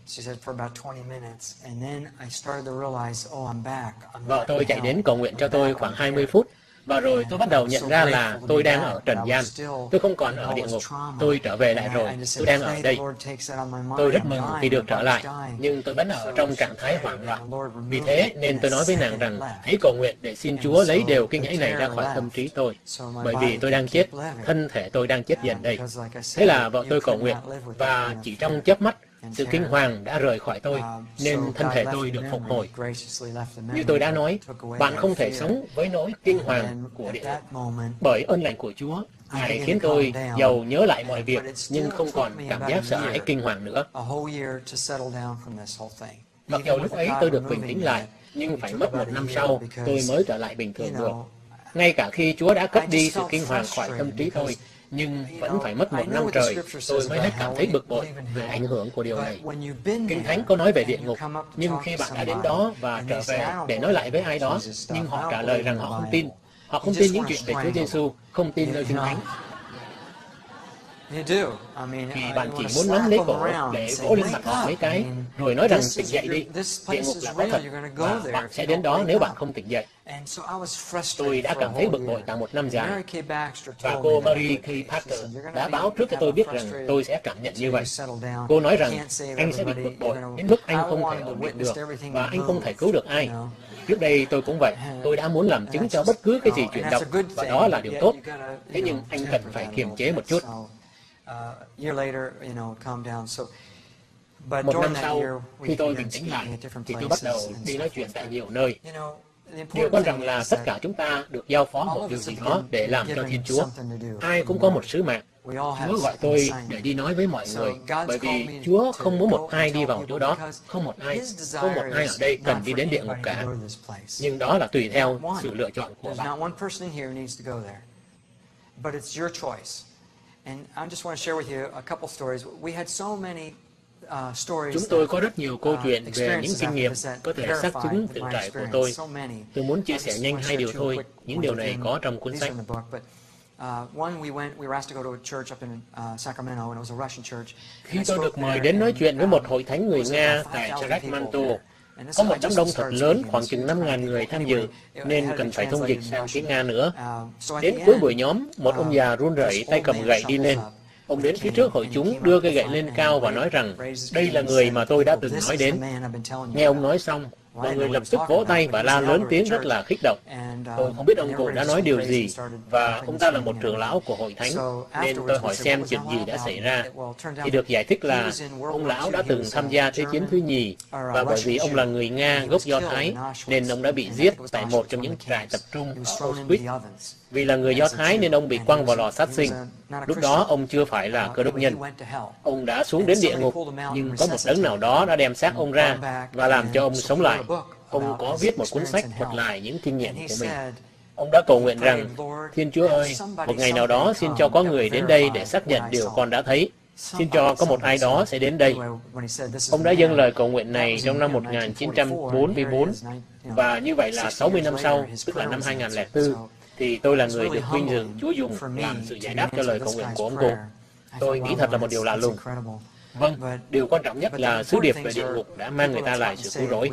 Vợ tôi chạy đến cầu nguyện cho tôi khoảng 20 phút. Và rồi tôi bắt đầu nhận ra là tôi đang ở trần gian. Tôi không còn ở địa ngục. Tôi trở về lại rồi. Tôi đang ở đây. Tôi rất mừng vì được trở lại, nhưng tôi vẫn ở trong trạng thái hoảng loạn. Vì thế nên tôi nói với nàng rằng hãy cầu nguyện để xin Chúa lấy điều kinh hãi này ra khỏi tâm trí tôi. Bởi vì tôi đang chết. Thân thể tôi đang chết dần đây. Thế là vợ tôi cầu nguyện, và chỉ trong chớp mắt, sự kinh hoàng đã rời khỏi tôi, nên thân thể tôi được phục hồi. Như tôi đã nói, bạn không thể sống với nỗi kinh hoàng của địa ngục. Bởi ơn lành của Chúa, Ngài khiến tôi giàu nhớ lại mọi việc, nhưng không còn cảm giác sợ hãi kinh hoàng nữa. Mặc dù lúc ấy tôi được bình tĩnh lại, nhưng phải mất 1 năm sau, tôi mới trở lại bình thường được. Ngay cả khi Chúa đã cất đi sự kinh hoàng khỏi tâm trí tôi, nhưng vẫn phải mất 1 năm trời, tôi mới hết cảm thấy bực bội về ảnh hưởng của điều này. Kinh Thánh có nói về địa ngục, nhưng khi bạn đã đến đó và trở về để nói lại với ai đó, nhưng họ trả lời rằng họ không tin. Họ không tin những chuyện về Chúa Giêsu, không tin nơi Kinh Thánh. Vì bạn chỉ muốn nắm lấy cổ để vỗ lên mặt họ mấy cái, rồi nói rằng tỉnh dậy đi. Địa ngục là có thật, và bạn sẽ đến đó nếu bạn không tỉnh dậy. Tôi đã cảm thấy bực bội cả 1 năm dài. Và cô Mary K. Baxter đã báo trước cho tôi biết rằng tôi sẽ cảm nhận như vậy. Cô nói rằng anh sẽ bị bực bội đến mức anh không thể ổn định được, và anh không thể cứu được ai. Trước đây tôi cũng vậy, tôi đã muốn làm chứng cho bất cứ cái gì chuyển động, và đó là điều tốt. Thế nhưng anh cần phải kiềm chế một chút. 1 năm sau, khi tôi bình tĩnh lại, thì tôi bắt đầu đi nói chuyện tại nhiều nơi. Điều quan trọng là tất cả chúng ta được giao phó một điều gì đó để làm cho Thiên Chúa. Ai cũng có một sứ mạng. Chúa gọi tôi để đi nói với mọi người, bởi vì Chúa không muốn một ai đi vào chỗ đó. Không một ai ở đây cần đi đến địa ngục cả. Nhưng đó là tùy theo sự lựa chọn của bạn. Chúng tôi có rất nhiều câu chuyện về những kinh nghiệm có thể xác chứng tự trải của tôi. Tôi muốn chia sẻ nhanh 2 điều thôi. Những điều này có trong cuốn sách. Khi tôi được mời đến nói chuyện với một hội thánh người Nga tại Sacramento, có một đám đông thật lớn, khoảng chừng 5.000 người tham dự, nên cần phải thông dịch sang tiếng Nga nữa. Đến cuối buổi nhóm, một ông già run rẩy tay cầm gậy đi lên. Ông đến phía trước hội chúng, đưa cây gậy lên cao và nói rằng, đây là người mà tôi đã từng nói đến. Nghe ông nói xong, mọi người lập tức vỗ tay và la lớn tiếng rất là kích động. Tôi không biết ông cụ đã nói điều gì, và ông ta là một trưởng lão của hội thánh, nên tôi hỏi xem chuyện gì đã xảy ra. Thì được giải thích là ông lão đã từng tham gia Thế chiến thứ nhì, và bởi vì ông là người Nga gốc Do Thái, nên ông đã bị giết tại một trong những trại tập trung ở Auschwitz. Vì là người Do Thái nên ông bị quăng vào lò sát sinh. Lúc đó ông chưa phải là Cơ Đốc nhân. Ông đã xuống đến địa ngục, nhưng có một đấng nào đó đã đem xác ông ra và làm cho ông sống lại. Ông có viết một cuốn sách thuật lại những kinh nghiệm của mình. Ông đã cầu nguyện rằng, Thiên Chúa ơi, một ngày nào đó xin cho có người đến đây để xác nhận điều con đã thấy. Xin cho có một ai đó sẽ đến đây. Ông đã dâng lời cầu nguyện này trong năm 1944, và như vậy là 60 năm sau, tức là năm 2004, thì tôi là người được vinh dự Chúa dùng làm sự giải đáp cho lời cầu nguyện của ông cụ. Tôi nghĩ thật là một điều lạ lùng. Vâng, điều quan trọng nhất là sứ điệp về địa ngục đã mang người ta lại sự cứu rỗi.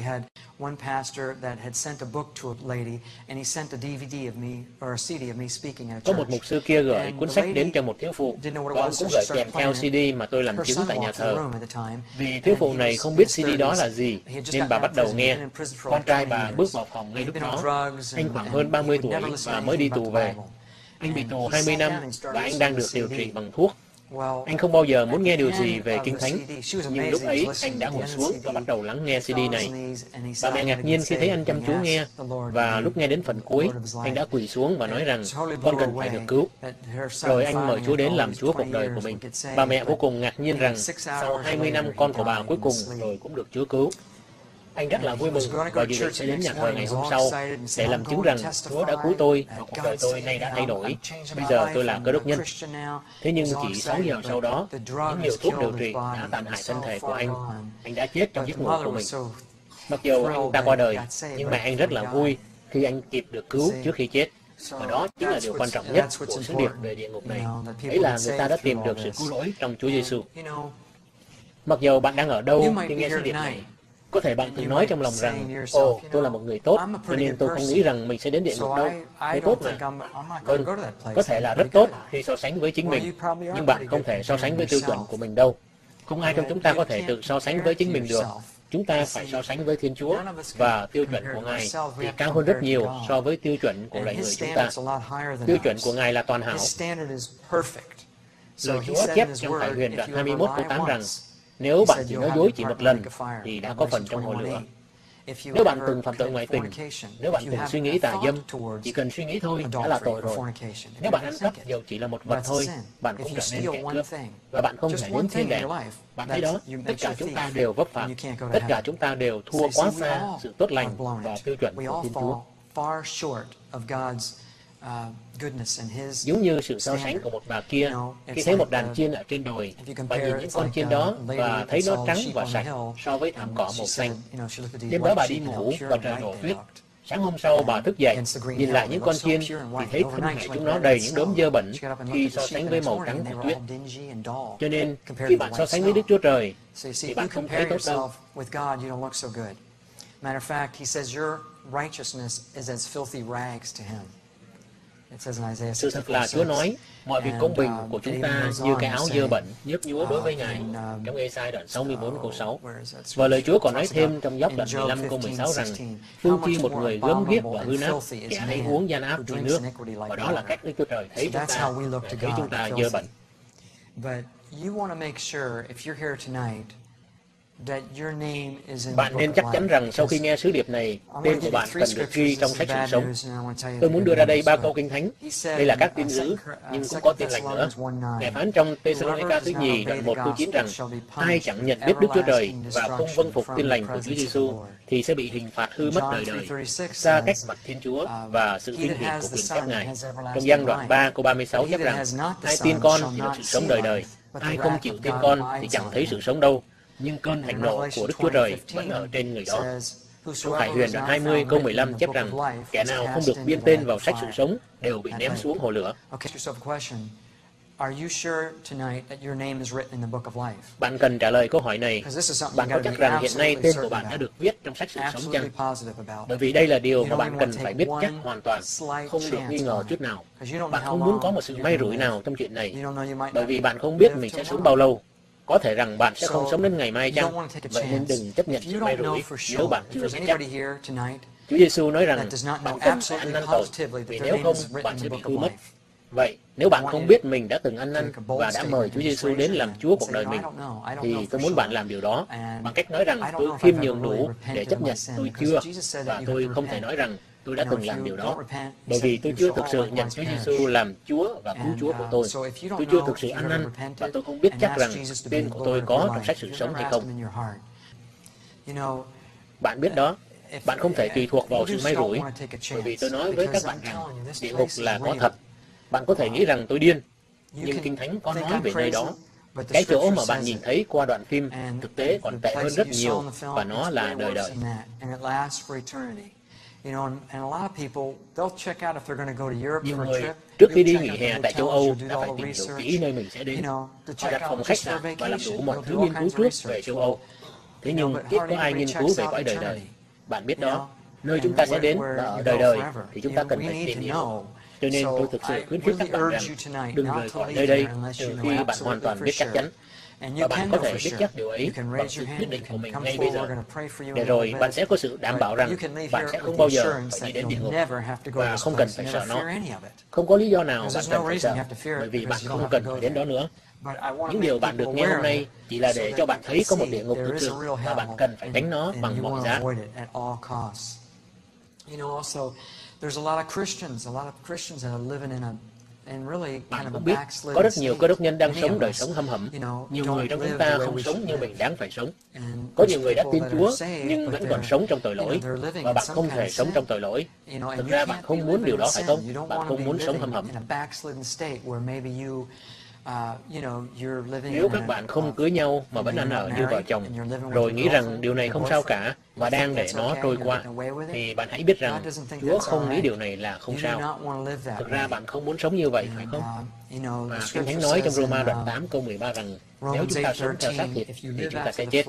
Có một mục sư kia gửi cuốn sách đến cho một thiếu phụ, và ông cũng gửi kèm theo CD mà tôi làm chứng tại nhà thờ. Vì thiếu phụ này không biết CD đó là gì, nên bà bắt đầu nghe. Con trai bà bước vào phòng ngay lúc đó. Anh khoảng hơn 30 tuổi và mới đi tù về. Anh bị tù 20 năm và anh đang được điều trị bằng thuốc. Anh không bao giờ muốn nghe điều gì về Kinh Thánh, nhưng lúc ấy anh đã ngồi xuống và bắt đầu lắng nghe CD này. Bà mẹ ngạc nhiên khi thấy anh chăm chú nghe, và lúc nghe đến phần cuối, anh đã quỳ xuống và nói rằng con cần phải được cứu. Rồi anh mời Chúa đến làm Chúa cuộc đời của mình. Bà mẹ vô cùng ngạc nhiên rằng sau 20 năm con của bà cuối cùng rồi cũng được Chúa cứu. Anh rất là vui mừng và dự định sẽ đến nhà thờ ngày hôm sau để làm chứng rằng Chúa đã cứu tôi và cuộc đời tôi nay đã thay đổi. Bây giờ tôi là Cơ Đốc nhân. Thế nhưng chỉ 6 giờ sau đó, những liều thuốc điều trị đã tàn hại thân thể của anh. Anh đã chết trong giấc ngủ của mình. Mặc dù anh ta qua đời, nhưng mẹ anh rất là vui khi anh kịp được cứu trước khi chết. Và đó chính là điều quan trọng nhất của sứ điệp về địa ngục này. Ấy là người ta đã tìm được sự cứu rỗi trong Chúa Giêsu. Mặc dù bạn đang ở đâu khi nghe sứ điệp này, có thể bạn từng nói trong lòng rằng, ồ, tôi là một người tốt, cho nên tôi không nghĩ rằng mình sẽ đến địa ngục đâu. Tôi tốt mà. Vâng, có thể là rất tốt khi so sánh với chính mình, nhưng bạn không thể so sánh với tiêu chuẩn của mình đâu. Không ai trong chúng ta có thể tự so sánh với chính mình được. Chúng ta phải so sánh với Thiên Chúa, và tiêu chuẩn của Ngài thì cao hơn rất nhiều so với tiêu chuẩn của loài người chúng ta. Tiêu chuẩn của Ngài là toàn hảo. Lời Chúa chép trong Khải Huyền đoạn 21 câu 8 rằng, nếu bạn chỉ nói dối chỉ một lần, thì đã có phần trong hồ lửa. Nếu bạn từng phạm tội ngoại tình, nếu bạn từng suy nghĩ tà dâm, chỉ cần suy nghĩ thôi đã là tội rồi. Nếu bạn ăn cắp dầu chỉ là một vật thôi, bạn cũng trở nên kẻ cướp, và bạn không thể đến thiên đàng. Bạn thấy đó, tất cả chúng ta đều vấp phạm, tất cả chúng ta đều thua quá xa sự tốt lành và tiêu chuẩn của Thiên Chúa. Giống như sự so sánh của một bà kia khi thấy một đàn chiên ở trên đồi, bà nhìn những con chiên đó và thấy nó trắng và sạch so với thảm cỏ màu xanh. Đêm đó bà đi ngủ và trời đổ tuyết. Sáng hôm sau bà thức dậy, nhìn lại những con chiên thì thấy thân thể chúng nó đầy những đốm dơ bẩn khi so sánh với màu trắng của tuyết. Cho nên khi bạn so sánh với Đức Chúa Trời thì bạn không thấy tốt đâu. Matter of fact, he says your righteousness is as filthy rags to him. Sự thật là Chúa nói, mọi việc công bình của chúng ta như cái áo dơ bẩn, nhớp nhúa đối với Ngài, trong Ê-sai đoạn 64 câu 6. Và lời Chúa còn nói thêm trong Gióp đoạn 15 câu 16 rằng, phương chi một người gớm ghiếc và hư nát, kẻ hay uống gian áp như nước, và đó là cách Đức Chúa Trời thấy chúng ta dơ bẩn. Bạn nên chắc chắn rằng sau khi nghe sứ điệp này, tên của bạn cần được ghi trong sách sự sống. Tôi muốn đưa ra đây 3 câu Kinh Thánh. Đây là các tin dữ, nhưng cũng có tin lành nữa. Ngài phán trong Tê-sa-lô-ni-ca thứ nhì đoạn 1 câu 9 rằng, ai chẳng nhận biết Đức Chúa Trời và không vâng phục tin lành của Chúa Giêsu thì sẽ bị hình phạt hư mất đời đời, xa cách mặt Thiên Chúa và sự vinh hiển của quyền phép Ngài. Trong Giăng đoạn 3 câu 36 chép rằng, ai tin con thì được sự sống đời đời, ai không chịu tin con thì chẳng thấy sự sống đâu, nhưng cơn thịnh nộ của Đức Chúa Trời vẫn ở trên người đó. Trong Khải Huyền đoạn 20 câu 15 chép rằng kẻ nào không được biên tên vào sách sự sống đều bị ném xuống hồ lửa. Bạn cần trả lời câu hỏi này. Bạn có chắc rằng hiện nay tên của bạn đã được viết trong sách sự sống chăng? Bởi vì đây là điều mà bạn cần phải biết chắc hoàn toàn, không được nghi ngờ chút nào. Bạn không muốn có một sự may rủi nào trong chuyện này, bởi vì bạn không biết mình sẽ sống bao lâu. Có thể rằng bạn sẽ không sống đến ngày mai chăng? Vậy nên đừng chấp nhận sự may rủi nếu bạn chưa biết chắc. Chúa Giêsu nói rằng bạn không phải ăn năn tội, vì nếu không, bạn sẽ bị hư mất. Vậy, nếu bạn không biết mình đã từng ăn năn và đã mời Chúa Giêsu đến làm Chúa cuộc đời mình, thì tôi muốn bạn làm điều đó bằng cách nói rằng tôi khiêm nhường đủ để chấp nhận tôi chưa, và tôi không thể nói rằng tôi đã từng làm điều đó, bởi vì tôi chưa thực sự nhận Chúa Giêsu làm Chúa và Cứu Chúa của tôi. Tôi chưa thực sự ăn năn và tôi không biết chắc rằng tên của tôi có trong sách sự sống hay không. Bạn biết đó, bạn không thể tùy thuộc vào sự may rủi, bởi vì tôi nói với các bạn rằng địa ngục là có thật. Bạn có thể nghĩ rằng tôi điên, nhưng Kinh Thánh có nói về nơi đó. Cái chỗ mà bạn nhìn thấy qua đoạn phim thực tế còn tệ hơn rất nhiều, và nó là đời đời. Nhiều người trước khi đi nghỉ hè tại châu Âu đã phải tìm hiểu kỹ nơi mình sẽ đến. Họ đặt phòng khách sạn và làm đủ mọi thứ nghiên cứu trước về châu Âu. Thế nhưng ít có ai nghiên cứu về cõi đời đời. Bạn biết đó, nơi chúng ta sẽ đến và ở đời đời thì chúng ta cần phải tìm hiểu. Cho nên tôi thực sự khuyến khích các bạn rằng đừng rời khỏi nơi đây trừ khi bạn hoàn toàn biết chắc chắn. Và bạn có thể biết chắc điều ấy bằng sự quyết định của mình ngay bây giờ. Để rồi bạn sẽ có sự đảm bảo rằng bạn sẽ không bao giờ phải đi đến địa ngục và không cần phải sợ nó. Không có lý do nào bạn cần phải sợ, bởi vì bạn không cần phải đến đó nữa. Những điều bạn được nghe hôm nay chỉ là để cho bạn thấy có một địa ngục thực sự và bạn cần phải tránh nó bằng mọi giá. Bạn cũng biết, có rất nhiều cơ đốc nhân đang sống đời sống hăm hẩm. Nhiều người trong chúng ta không sống như mình đáng phải sống. Có nhiều người đã tin Chúa nhưng vẫn còn sống trong tội lỗi, và bạn không thể sống trong tội lỗi. Thực ra bạn không muốn điều đó phải không? Bạn không muốn sống hăm hẩm. Nếu các bạn không cưới nhau mà vẫn ăn ở như vợ chồng, rồi nghĩ rằng điều này không sao cả và đang để nó trôi qua, thì bạn hãy biết rằng Chúa không nghĩ điều này là không sao. Thực ra bạn không muốn sống như vậy, phải không? Và Kinh Thánh nói trong Roma đoạn 8 câu 13 rằng nếu chúng ta sống theo xác thịt thì chúng ta sẽ chết.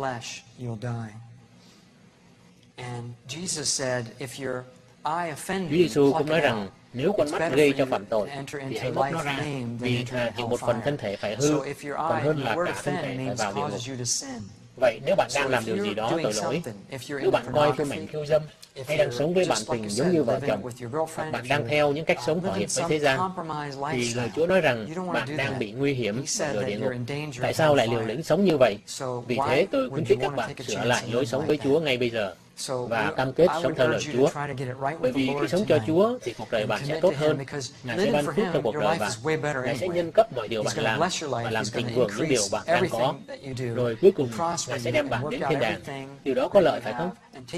Chúa Giêsu cũng nói rằng nếu con mắt gây cho phạm tội thì hãy bóc nó ra, vì thà chịu một phần thân thể phải hư còn hơn là cả thân thể phải vào địa ngục. Vậy nếu bạn đang làm điều gì đó tội lỗi, nếu bạn coi phim ảnh khiêu dâm hay đang sống với bạn tình giống như vợ chồng, hoặc bạn đang theo những cách sống thỏa hiệp với thế gian, thì lời Chúa nói rằng bạn đang bị nguy hiểm ở địa ngục. Tại sao lại liều lĩnh sống như vậy? Vì thế tôi khuyến khích các bạn sửa lại lối sống với Chúa ngay bây giờ và cam kết sống theo lời Chúa. Bởi vì khi sống cho Chúa thì cuộc đời bạn sẽ tốt hơn. Ngài sẽ ban phước trong cuộc đời bạn. Ngài sẽ nhân cấp mọi điều bạn làm và làm thịnh vượng những điều bạn đang có. Rồi cuối cùng Ngài sẽ đem bạn đến thiên đàng. Điều đó có lợi phải không?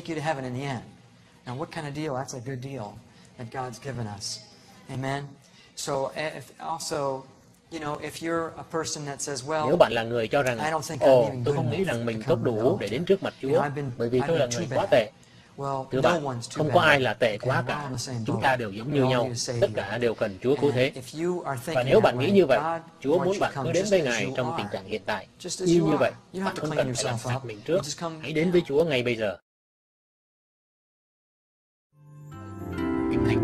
Nếu bạn là người cho rằng, tôi không nghĩ rằng mình tốt đủ để đến trước mặt Chúa, bởi vì tôi là người quá tệ. Thưa bạn, không có ai là tệ quá cả. Chúng ta đều giống như nhau, tất cả đều cần Chúa cứu thế. Và nếu bạn nghĩ như vậy, Chúa muốn bạn cứ đến với Ngài trong tình trạng hiện tại. Như vậy, bạn không cần phải làm sạch mình trước. Hãy đến với Chúa ngay bây giờ. Kinh Thánh.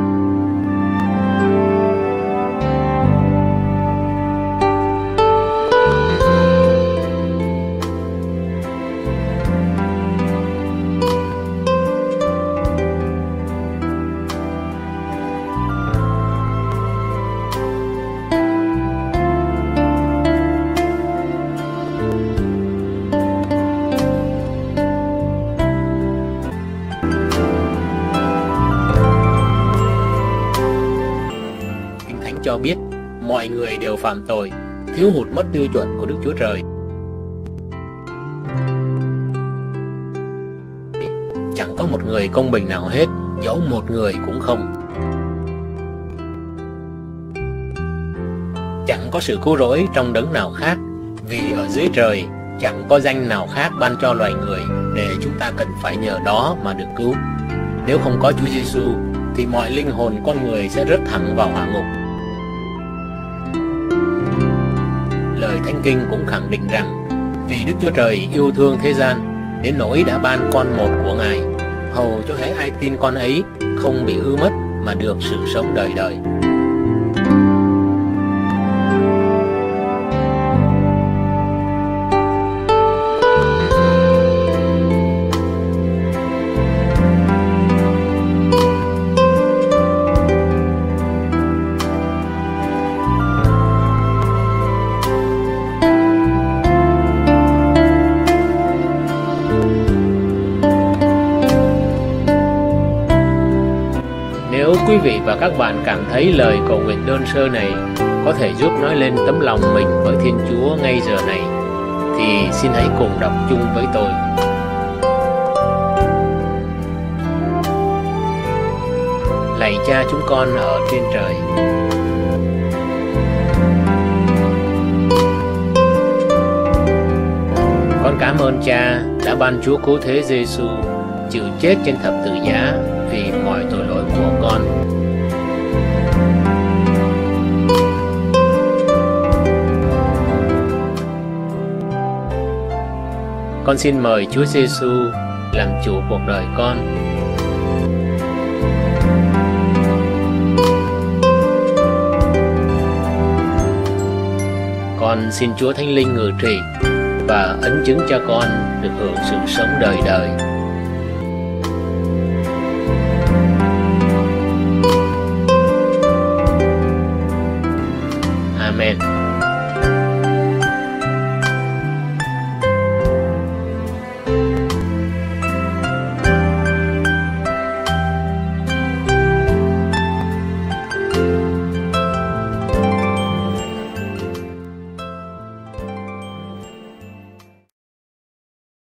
Cho biết mọi người đều phạm tội, thiếu hụt mất tiêu chuẩn của Đức Chúa Trời. Chẳng có một người công bình nào hết, dẫu một người cũng không. Chẳng có sự cứu rỗi trong đấng nào khác, vì ở dưới trời Chẳng có danh nào khác ban cho loài người để chúng ta cần phải nhờ đó mà được cứu. Nếu không có Chúa Giêsu thì mọi linh hồn con người sẽ rớt thẳng vào hỏa ngục. Lời Thánh Kinh cũng khẳng định rằng vì Đức Chúa Trời yêu thương thế gian đến nỗi đã ban con một của Ngài, hầu cho hễ ai tin con ấy không bị hư mất mà được sự sống đời đời. Nếu quý vị và các bạn cảm thấy lời cầu nguyện đơn sơ này có thể giúp nói lên tấm lòng mình với Thiên Chúa ngay giờ này, thì xin hãy cùng đọc chung với tôi. Lạy Cha chúng con ở trên trời, con cảm ơn Cha đã ban Chúa Cứu Thế Giêsu chịu chết trên thập tự giá vì mọi tội lỗi của con. Con xin mời Chúa Giêsu làm chủ cuộc đời con. Con xin Chúa Thánh Linh ngự trị và ấn chứng cho con được hưởng sự sống đời đời.